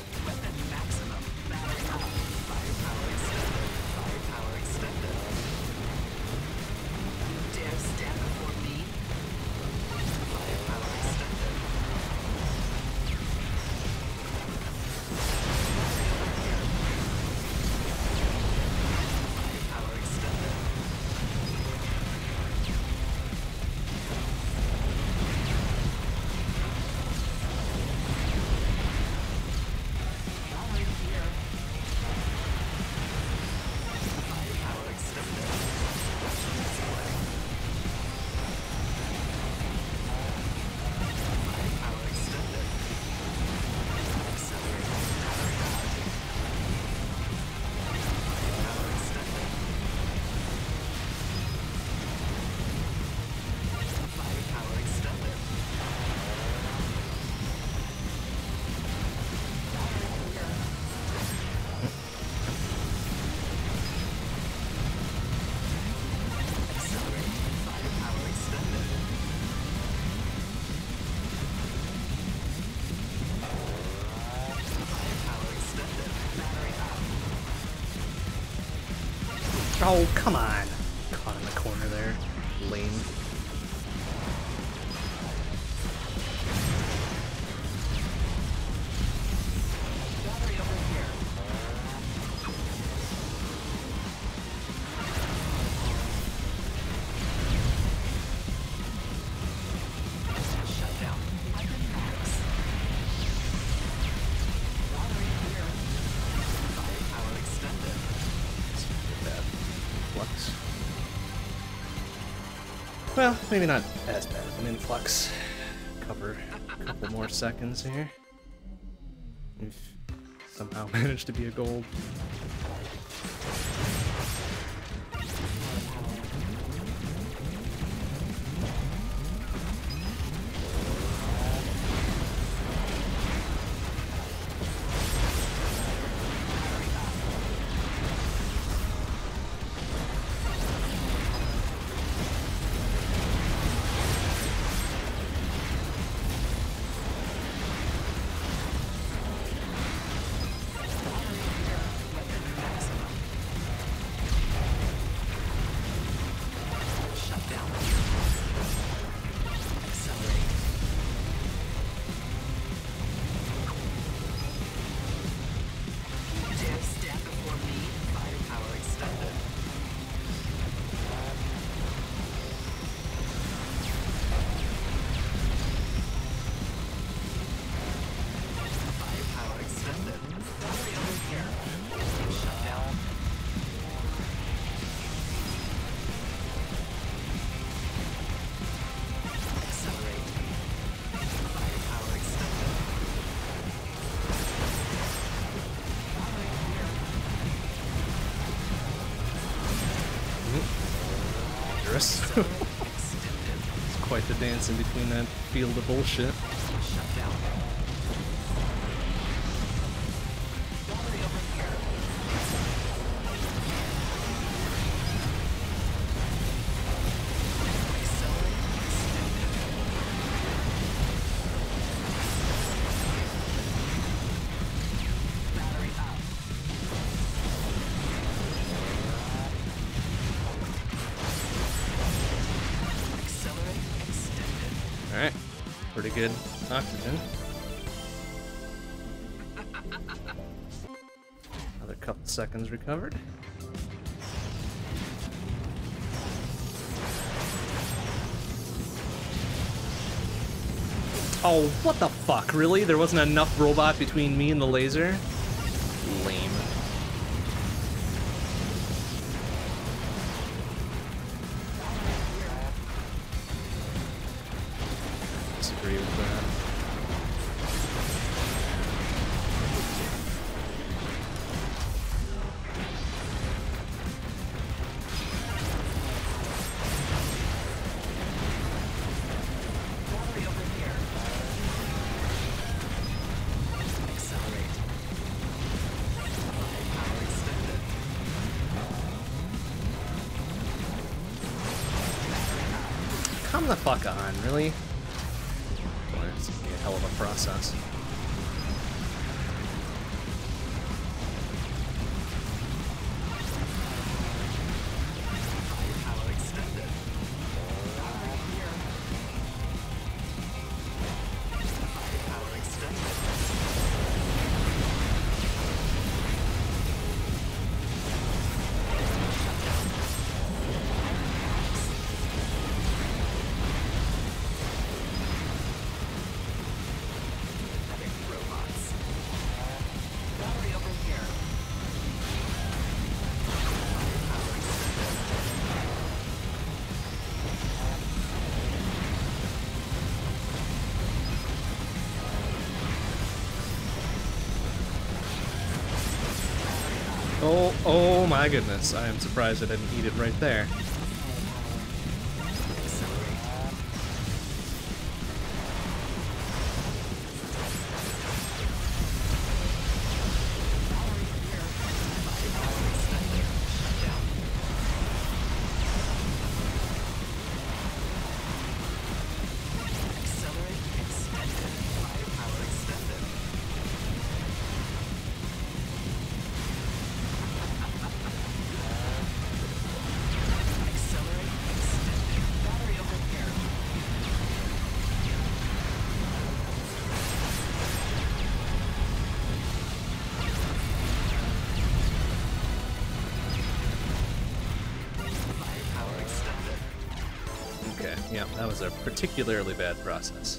Weapon maximum. Battery up. Firepower extended. Firepower extended.
Oh, come on. Caught in the corner there. Lame.
Battery over here. Shut down. Weapon max. Battery here. Firepower extended.
Bad. Flux.
Well, maybe not.
As bad of an influx. Cover a couple more seconds here. We've somehow managed to be a gold.
Shut down. Accelerate. Dare stand before me. Firepower extended. Firepower extended. Battery over here. Shut down. Accelerate. Firepower extended.
Dangerous.
Extended.
It's quite the dance in between that field of bullshit.
Shut down. Battery over here. Accelerate. Extended. Battery up. Accelerate. Extended.
Alright. Pretty good oxygen. Another couple seconds recovered. Oh, what the fuck? Really? There wasn't enough robot between me and the laser? Lame. Disagree with that.
Battery over here. Accelerate. Firepower extended.
Come the fuck on, really? Boy, it's gonna be a hell of a process.
Firepower extended. Battery here. Firepower extended. Heavy robots. Battery over here. Firepower extended.
Oh my goodness. I am surprised I didn't eat it right there.
Accelerate. Battery here. Firepower extended. Shut down. Accelerate. Extended. Firepower extended.
Okay, yeah, that was a particularly bad process.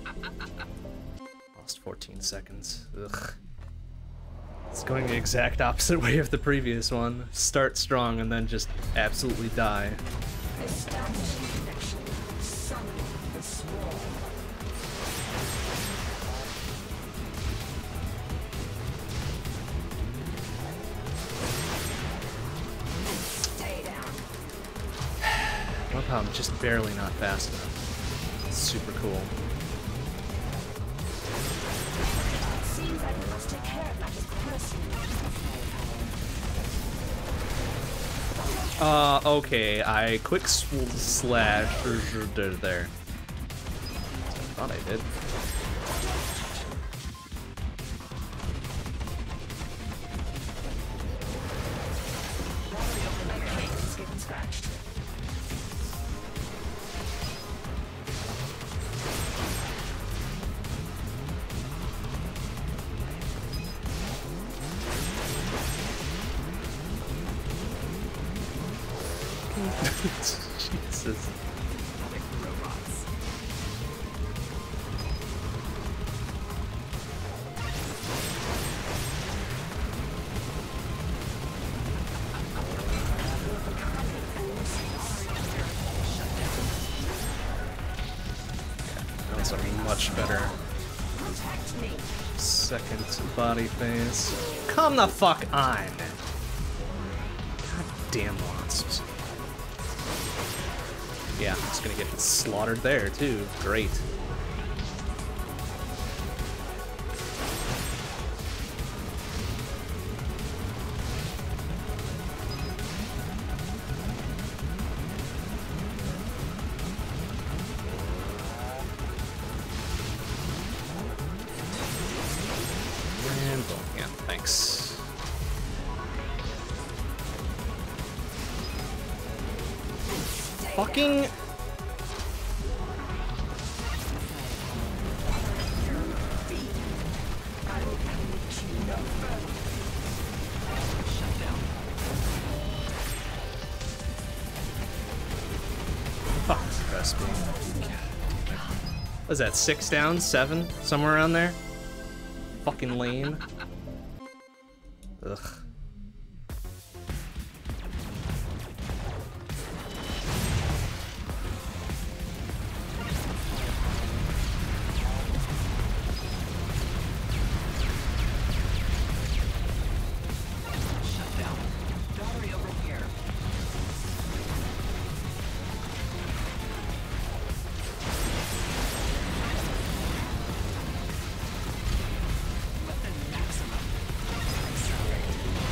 Lost 14 seconds. Ugh. It's going the exact opposite way of the previous one. Start strong and then just absolutely die.
Establishing connection. Summon the swarm. Stay down.
Love how I'm just barely not fast enough. It's super cool.
Seems like we must take care of matters personally.
Okay, I quick slash there. Thought I did.
It's getting scratched.
Jesus.
Robots.
That's a much better
Protect me.
second body phase. Come the fuck on! God damn wasps. Yeah, I'm just gonna get slaughtered there too. Great. And boom. Yeah, thanks. Fucking. Fuck this recipe. Was that 6 down? 7? Somewhere around there? Fucking lame. Ugh.
Battery over here. Weapon maximum. Accelerate.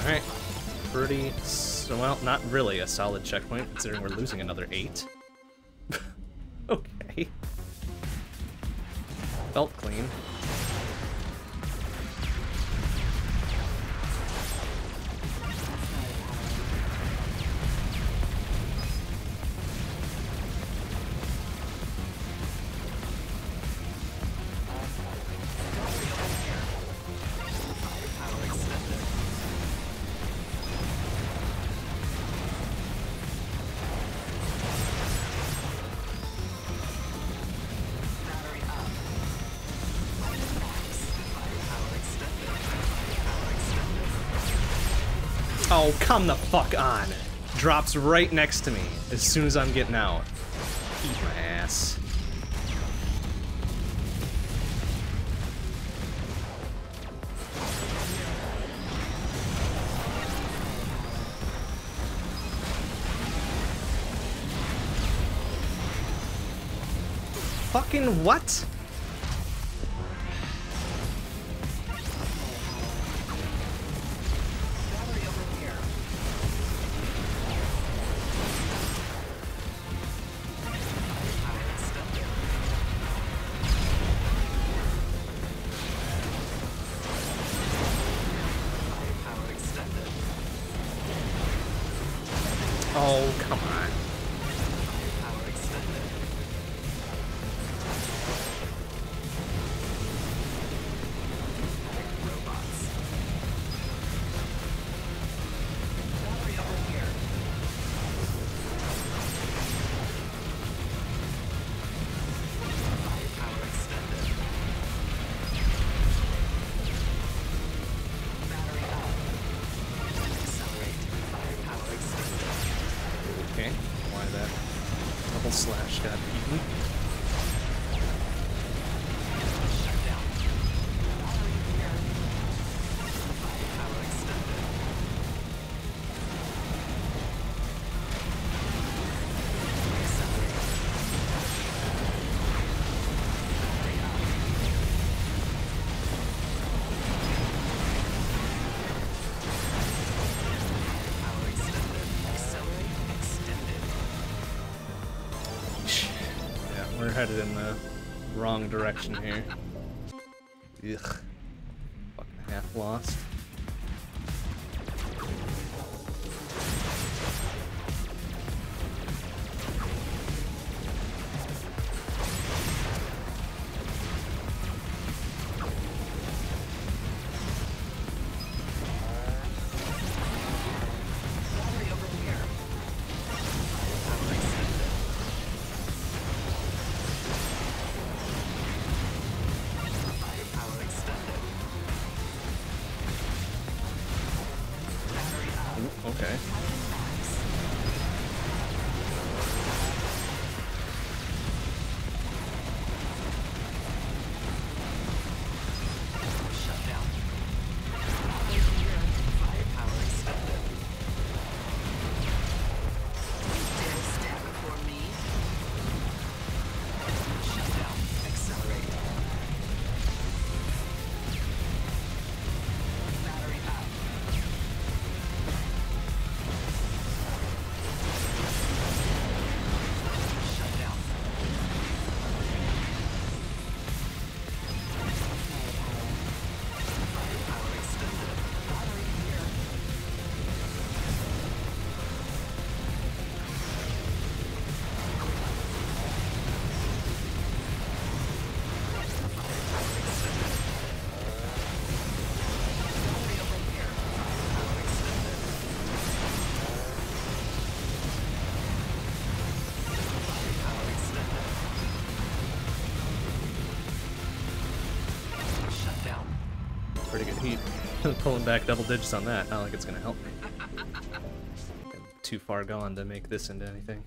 Alright. Pretty... well, not really a solid checkpoint, considering we're losing another 8. Okay. Felt clean. Oh, come the fuck on. Drops right next to me as soon as I'm getting out. Eat my ass. Fucking what? Oh, come on. Okay, why that double slash got eaten. Yeah, we're headed in the wrong direction here. Ugh. Fucking half lost. Ooh, okay. Pretty good heat. Pulling back double digits on that, not like it's gonna help me. I'm too far gone to make this into anything.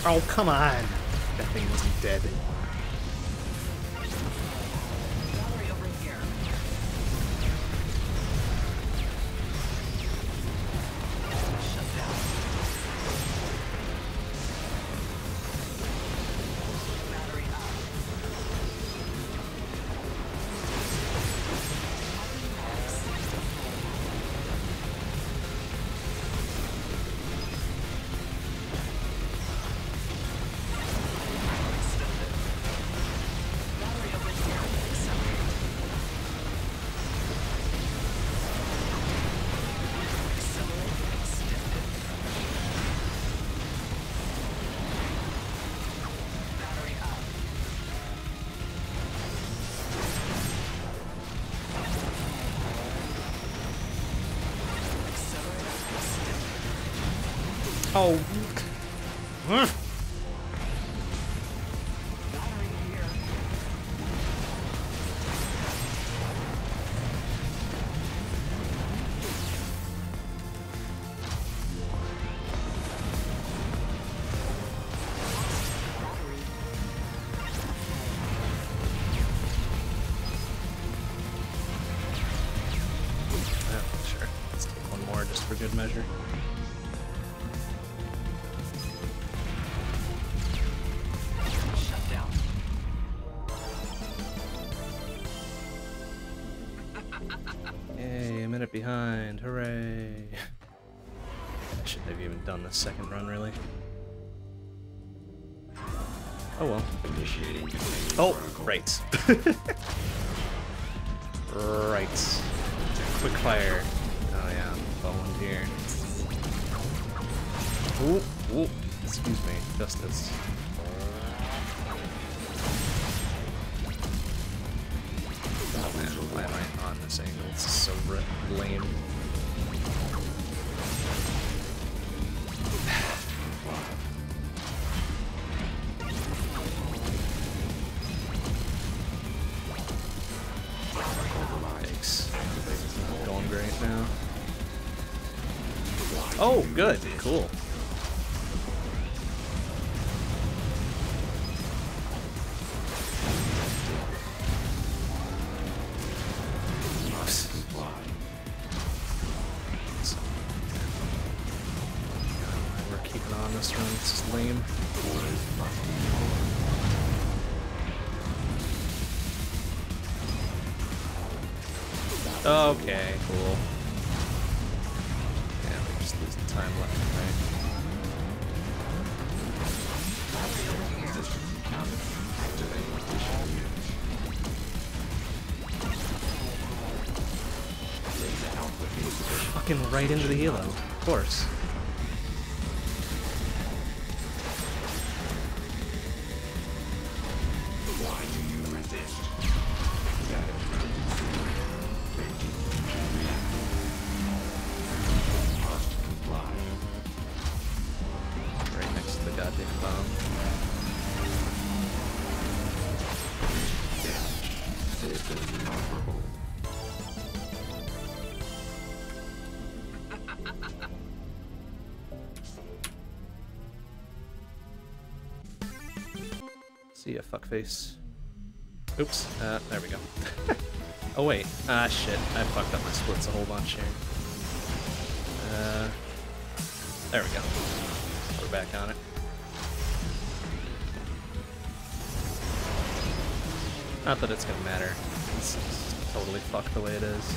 Oh, come on! That thing wasn't dead.
Gallery over here. Shut down. Battery up. Gallery over here. Accelerate. Accelerate. Extended. Battery up. Accelerate. Extended.
Oh.
Battery here. Battery.
Yeah, sure. Let's take one more just for good measure.
Shut down.
Yay, a minute behind. Hooray. I shouldn't have even done the second run, really. Oh well.
Initiating containment
Oh,
protocol.
right. Right. Quick fire. Oh yeah, boned here. Ooh, ooh. Excuse me, Justice. Oh man, why am I on this angle? This is so lame. Thanks. Going great now. Oh, good. Cool. We're keeping on this one. This is lame. Okay, cool. Yeah, we're just losing time left and right. Fucking right into the helo, of course. Right next to the goddamn bomb. See ya, fuckface. Oops, there we go. Oh wait, shit, I fucked up my splits a whole bunch here. There we go. We're back on it. Not that it's gonna matter. It's totally fucked the way it is.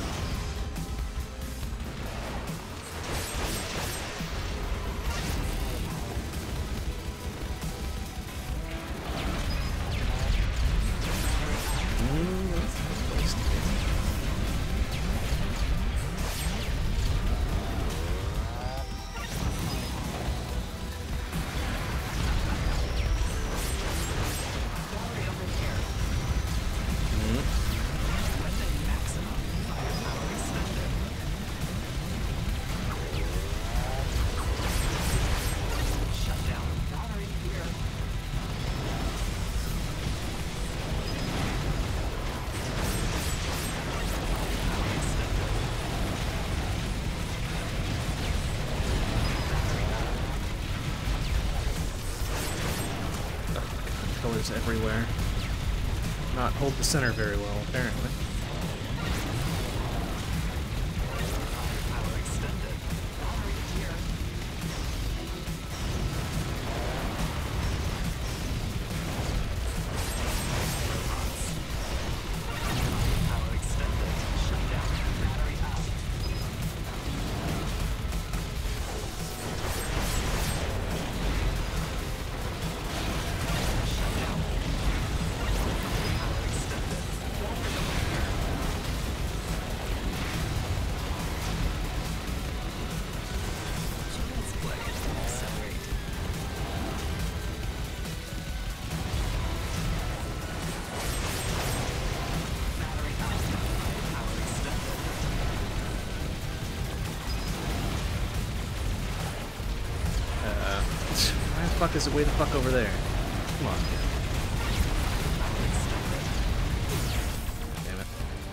That's a good place to be.
Gallery over here. Weapon maximum.
pillars everywhere. Not hold the center very well, apparently.
Power extended. Battery here. Power extended. Shut down. Battery out. Shut down. Power extended. Let's play. Accelerate. Battery out. Power extended.
Why the fuck is it way the fuck over there? Come on. Damn it.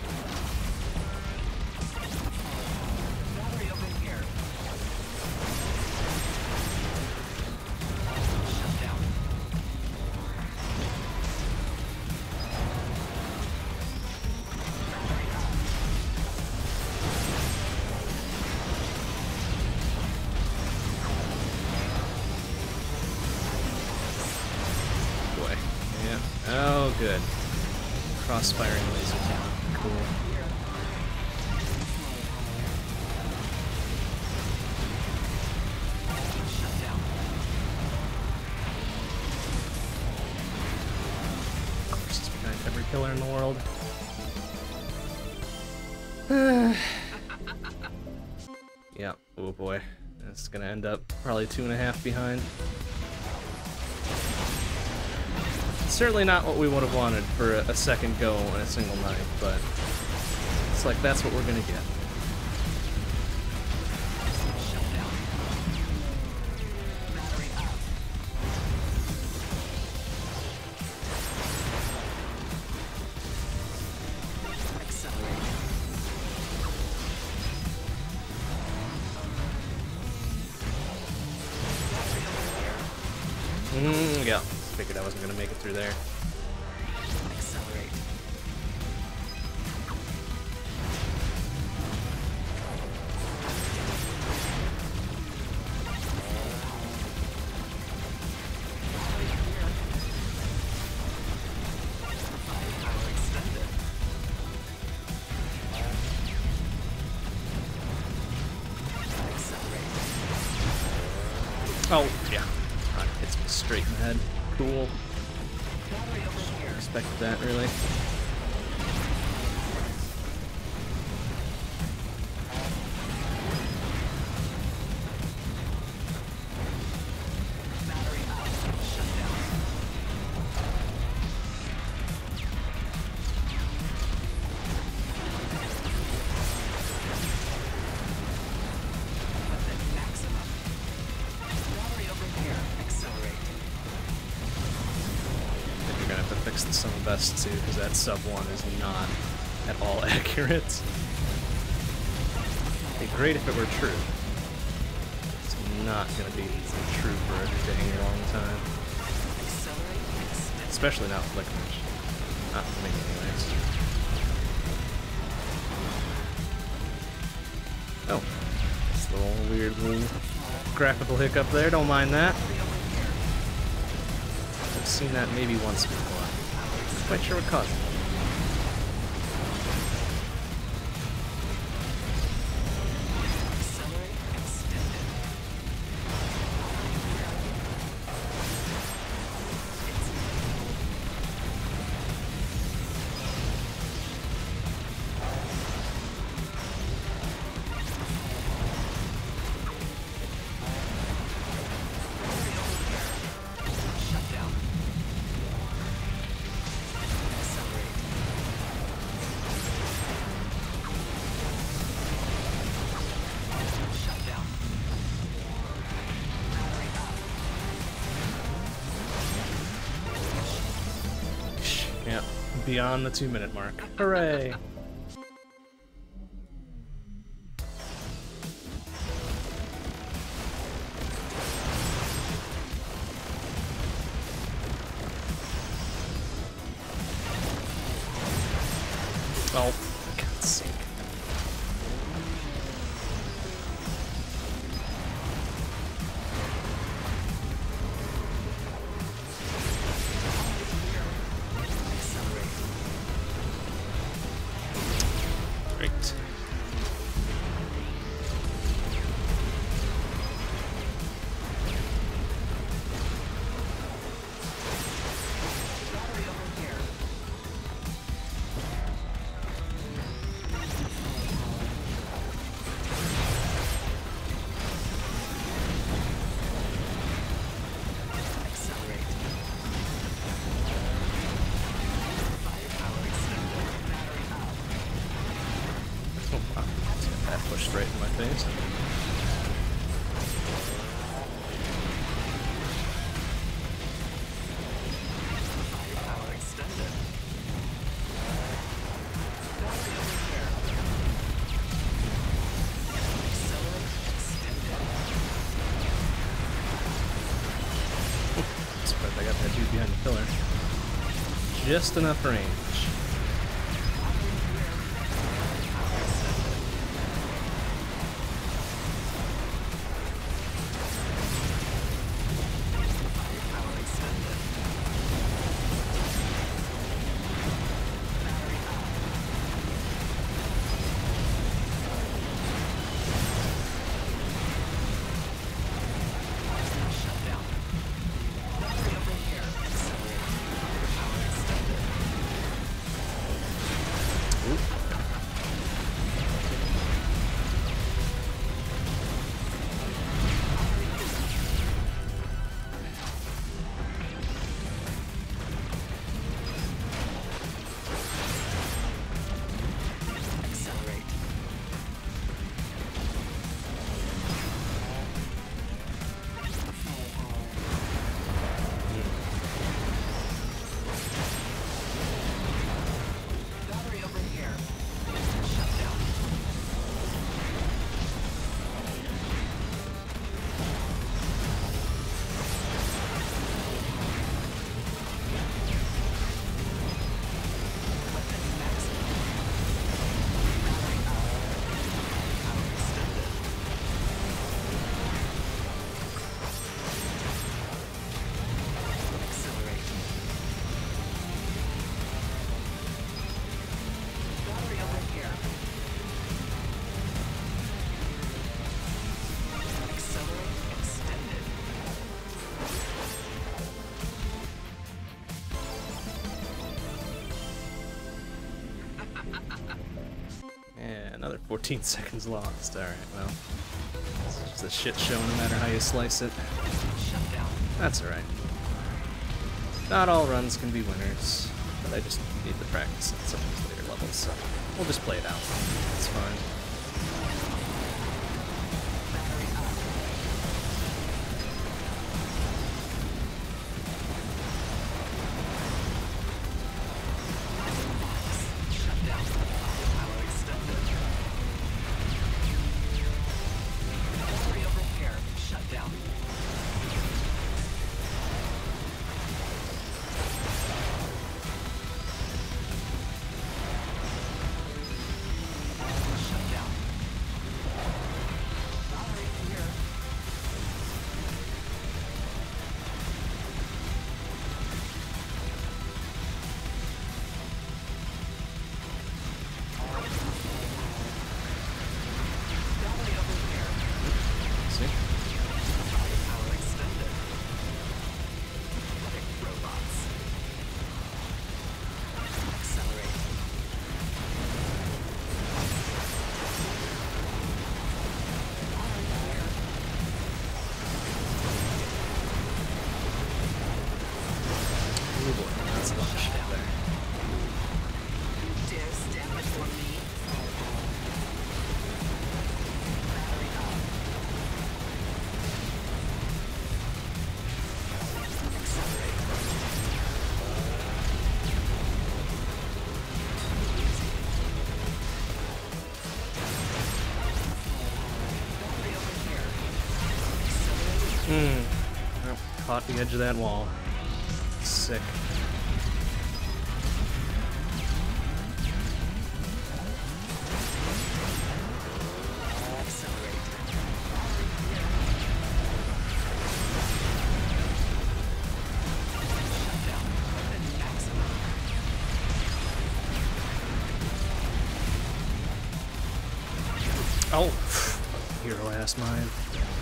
Battery over here. Shut down.
Boy. Yeah. Oh, good. Cross-firing laser cannon. Cool.
Shut down.
Of course, it's behind every pillar in the world. Yeah. Oh boy. It's gonna end up probably 2.5 behind. Certainly not what we would have wanted for a second go on a single night, but it's like that's what we're gonna get.
Shut down. Battery out. Accelerate. Battery over here.
Yeah. Figured I wasn't gonna make it through there.
Accelerate. Power extended. Accelerate.
Oh, yeah. Hits me straight in the head. Cool.
Battery over here.
Expected that, really.
Battery out. Shut down. Weapon maximum. Battery over here. Accelerate.
And you're gonna have to fix the sum of best too, because that sub 1 is not at all accurate. It'd be great if it were true. It's not gonna be true for a dang long time.
Accelerate. Extend.
Especially not with Licorice. Not for me, anyways. Oh. This little weird little graphical hiccup there, don't mind that. I've seen that maybe once before. Not quite sure what caused it.
Accelerate. Extended. Shut down. Accelerate. Shut down. Battery out.
Yep, beyond the 2-minute mark. Hooray! Oh, for God's sake. Great. Oh, wow. That pushed right in my face. Surprised I got that dude behind the pillar. Just enough range. Yeah, another 14 seconds lost. Alright, well. It's just a shit show no matter how you slice it. That's alright. Not all runs can be winners, but I just need to practice at some of these later levels, so we'll just play it out. It's fine. That's a lot of shit there.
Dare stand before me?
Oh, caught the edge of that wall. Sick. Oh, hero ass mine.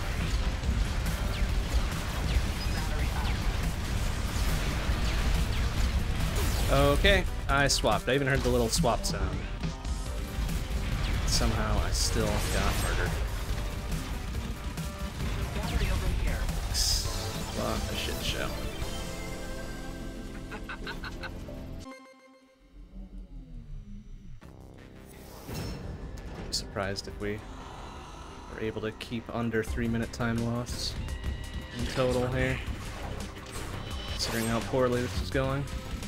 Okay, I swapped. I even heard the little swap sound. Somehow I still got murdered.
Battery over here.
What a shit show. Be surprised if we were able to keep under 3-minute time loss in total here, considering how poorly this is going.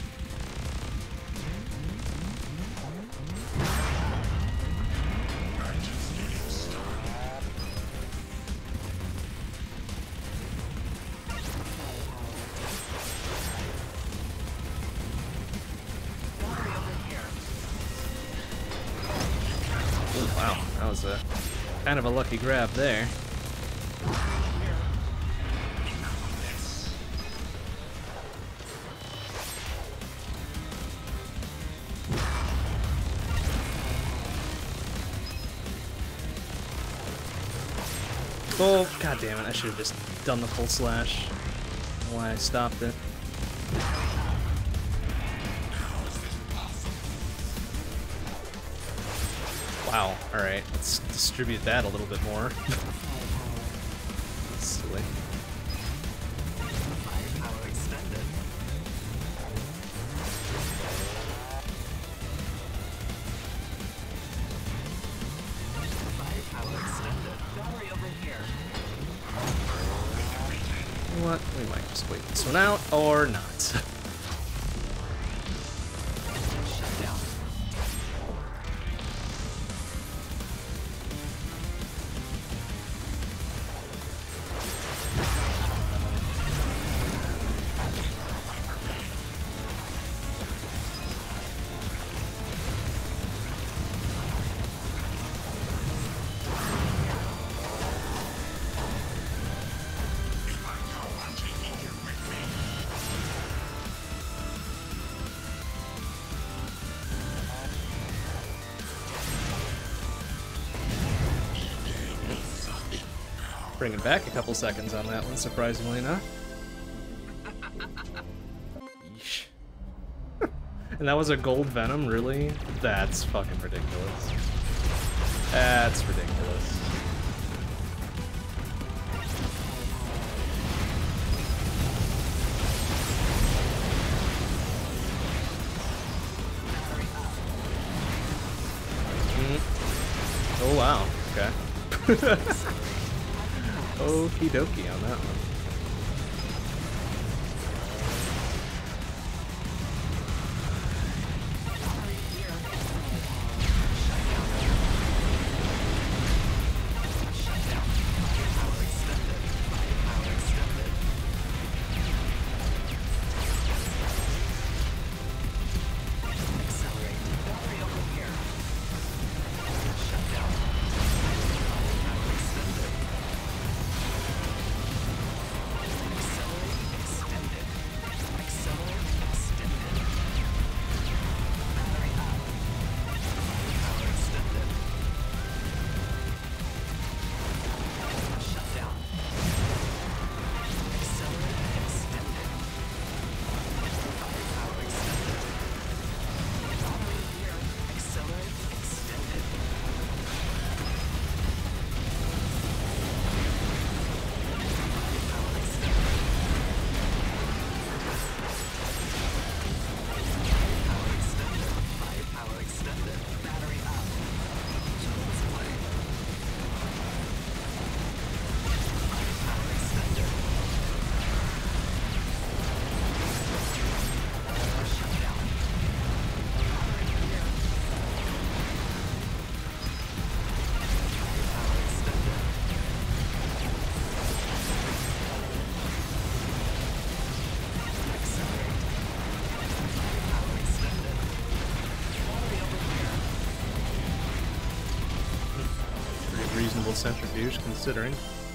Battery over here.
Oh, wow, that was a kind of a lucky grab there. Oh, god damn it, I should have just done the full slash. I don't know why I stopped it. Wow, alright, let's distribute that a little bit more. That's silly.
Firepower extended. Firepower extended. Battery over here.
You know what? We might just wait this one out, or not.
Shut down.
Bringing back a couple seconds on that one, surprisingly enough. Yeesh. And that was a gold venom, really? That's fucking ridiculous. That's ridiculous. Oh wow, okay. Okie dokie on that one. Reasonable centrifuge considering.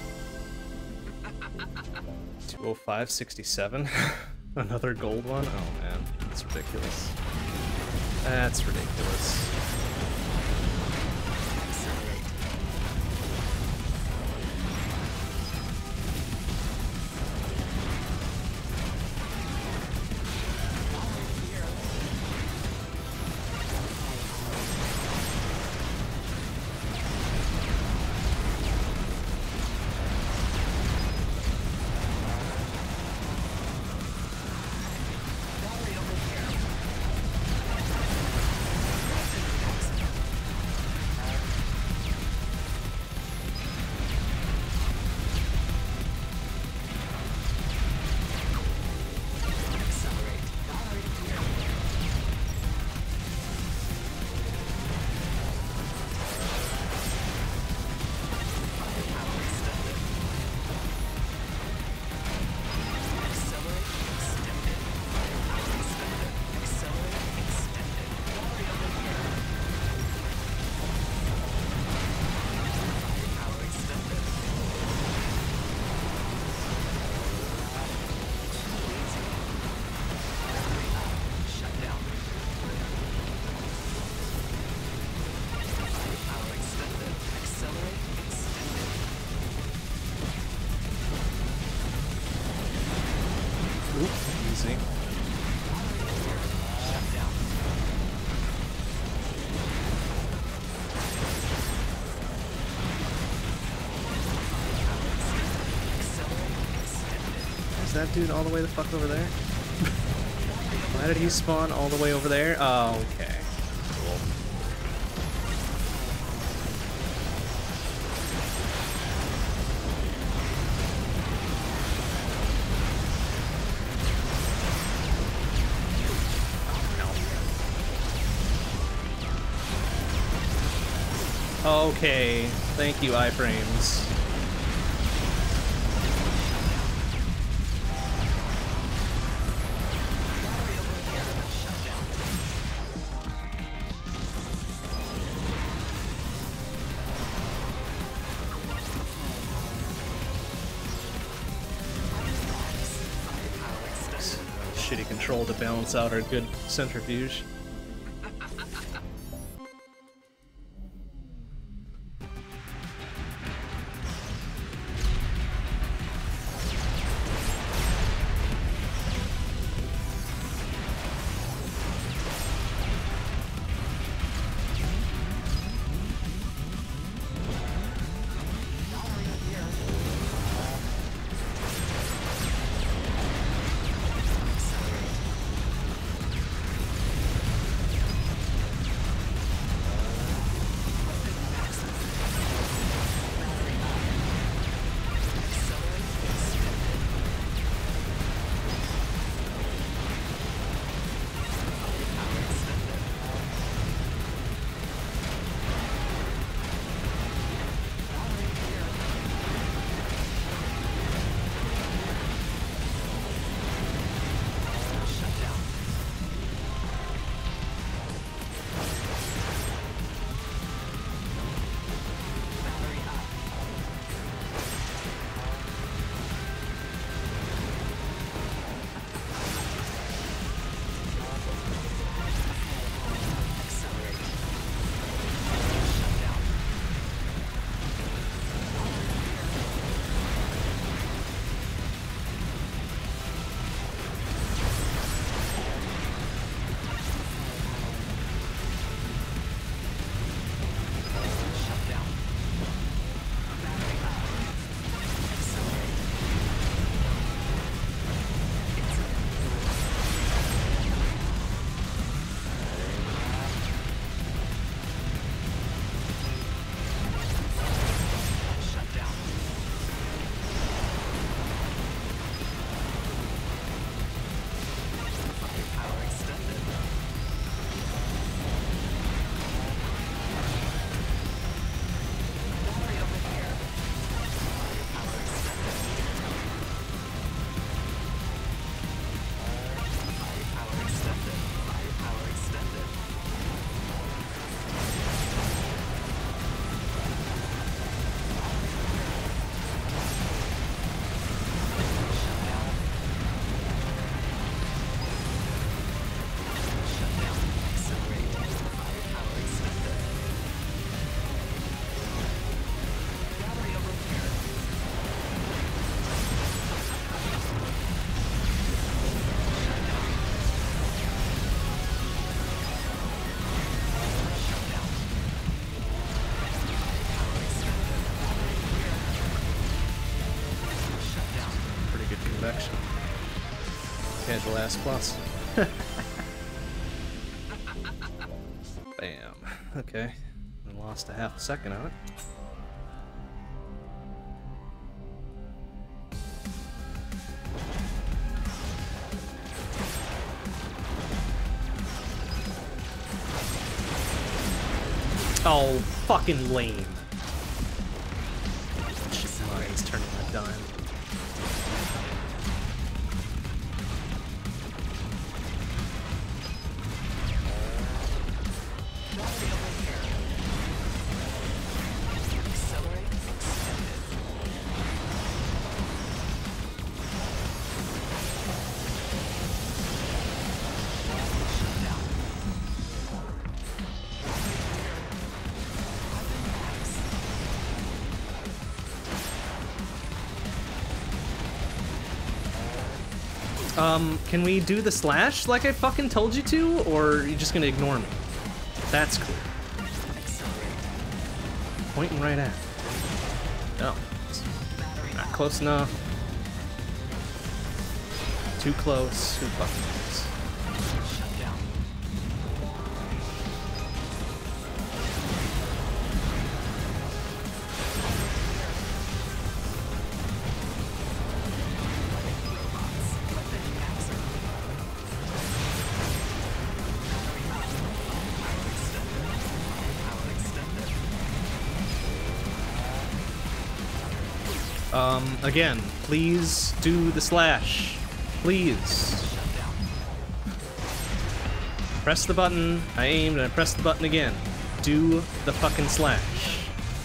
205.67. Another gold one? Oh man, that's ridiculous. That's ridiculous. that dude all the way the fuck over there? Why did he spawn all the way over there? Oh, okay. Cool. Okay, thank you, iframes. Shitty control to balance out our good centrifuge. Casual ass plus. Bam. Okay. I lost a half a second on it. Oh, fucking lame. Shit, mine's turning a dime. Can we do the slash like I fucking told you to, or are you just gonna ignore me? That's cool. Pointing right at. No. Not close enough. too close. Who fucking knows?
Shut down.
Again, please do the slash. Please. Press the button. I aimed and I pressed the button again. Do the fucking slash.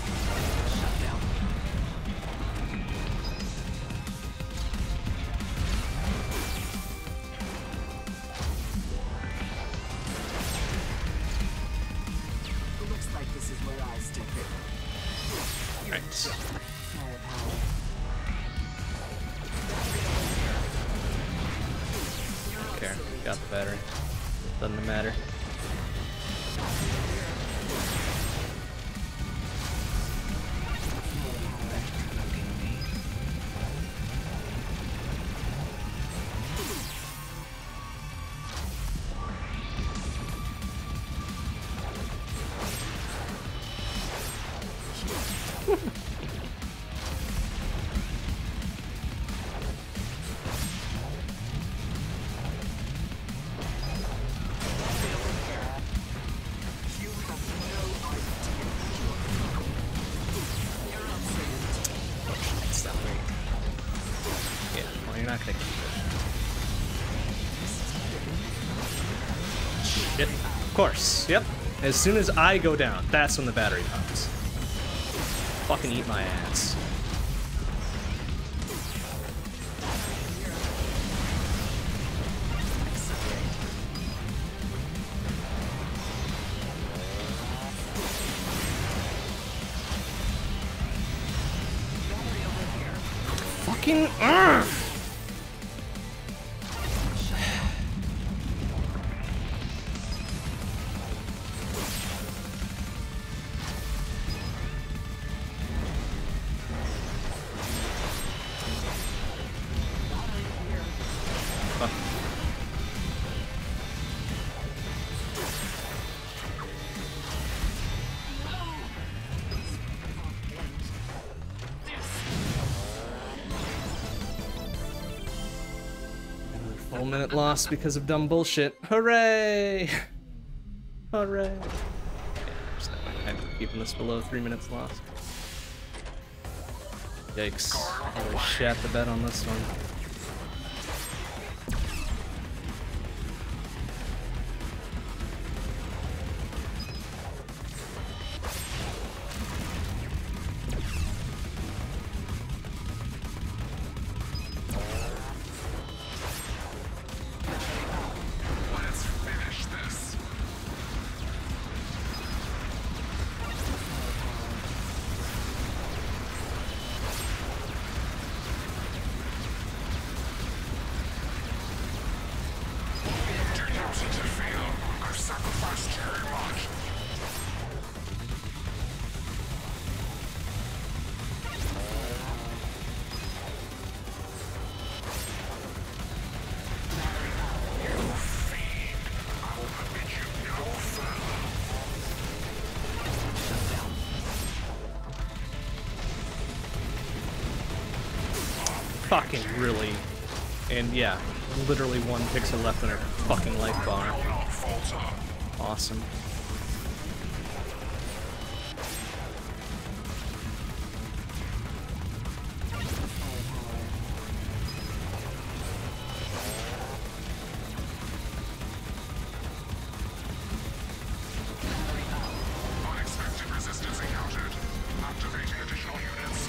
Looks like this is Mirai's ticket.
Right.
Firepower.
Okay, got the battery. Doesn't matter. Yeah, well, you're not gonna keep it. Shit. Of course. Yep. As soon as I go down, that's when the battery pops. Fucking eat my ass. Fucking Fuck. Another full minute lost because of dumb bullshit. Hooray! Hooray! Yeah, there's no way I'm keeping this below 3 minutes lost. Yikes. I really shat the bed on this one.
Let's finish this. Did not interfere. I've sacrificed very much. You fiend. I will permit you no further.
Fucking really. And yeah, literally 1 pixel left on her fucking life bar.
Will not falter.
Awesome.
Unexpected resistance encountered. Activating additional units.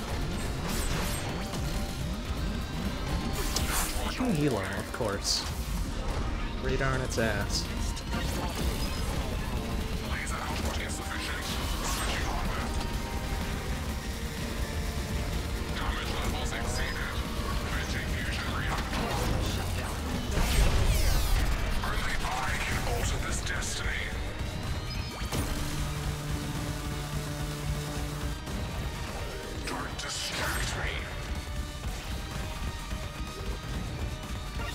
Fucking Hilo, of course. Radar on its ass.
Laser output insufficient. Switching hardware. Damage levels exceeded. Venting fusion reactor. Only I can alter this destiny. Don't distract me.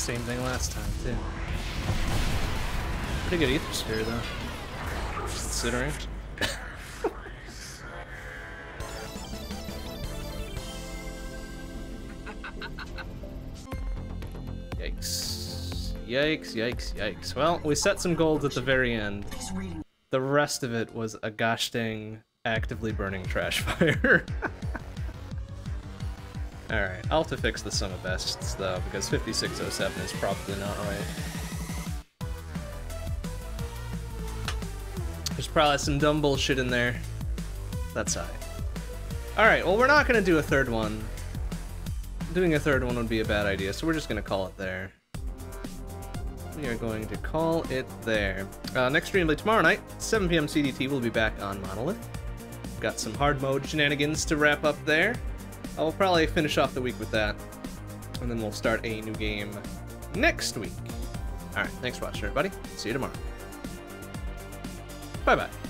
same thing last time, too. Pretty good Ether Sphere, though. Considering. Yikes. Yikes, yikes, yikes. Well, we set some gold at the very end. The rest of it was a gosh dang actively burning trash fire. Alright, I'll have to fix the sum of bests, though, because 5607 is probably not right. There's probably some dumb bullshit in there. That's alright. Alright, well, we're not going to do a third one. Doing a third one would be a bad idea, so we're just going to call it there. We are going to call it there. Next stream will be tomorrow night, 7 p.m. CDT, we'll be back on Monolith. Got some hard mode shenanigans to wrap up there. I'll probably finish off the week with that, and then we'll start a new game next week. Alright, thanks for watching, everybody. See you tomorrow. Bye-bye.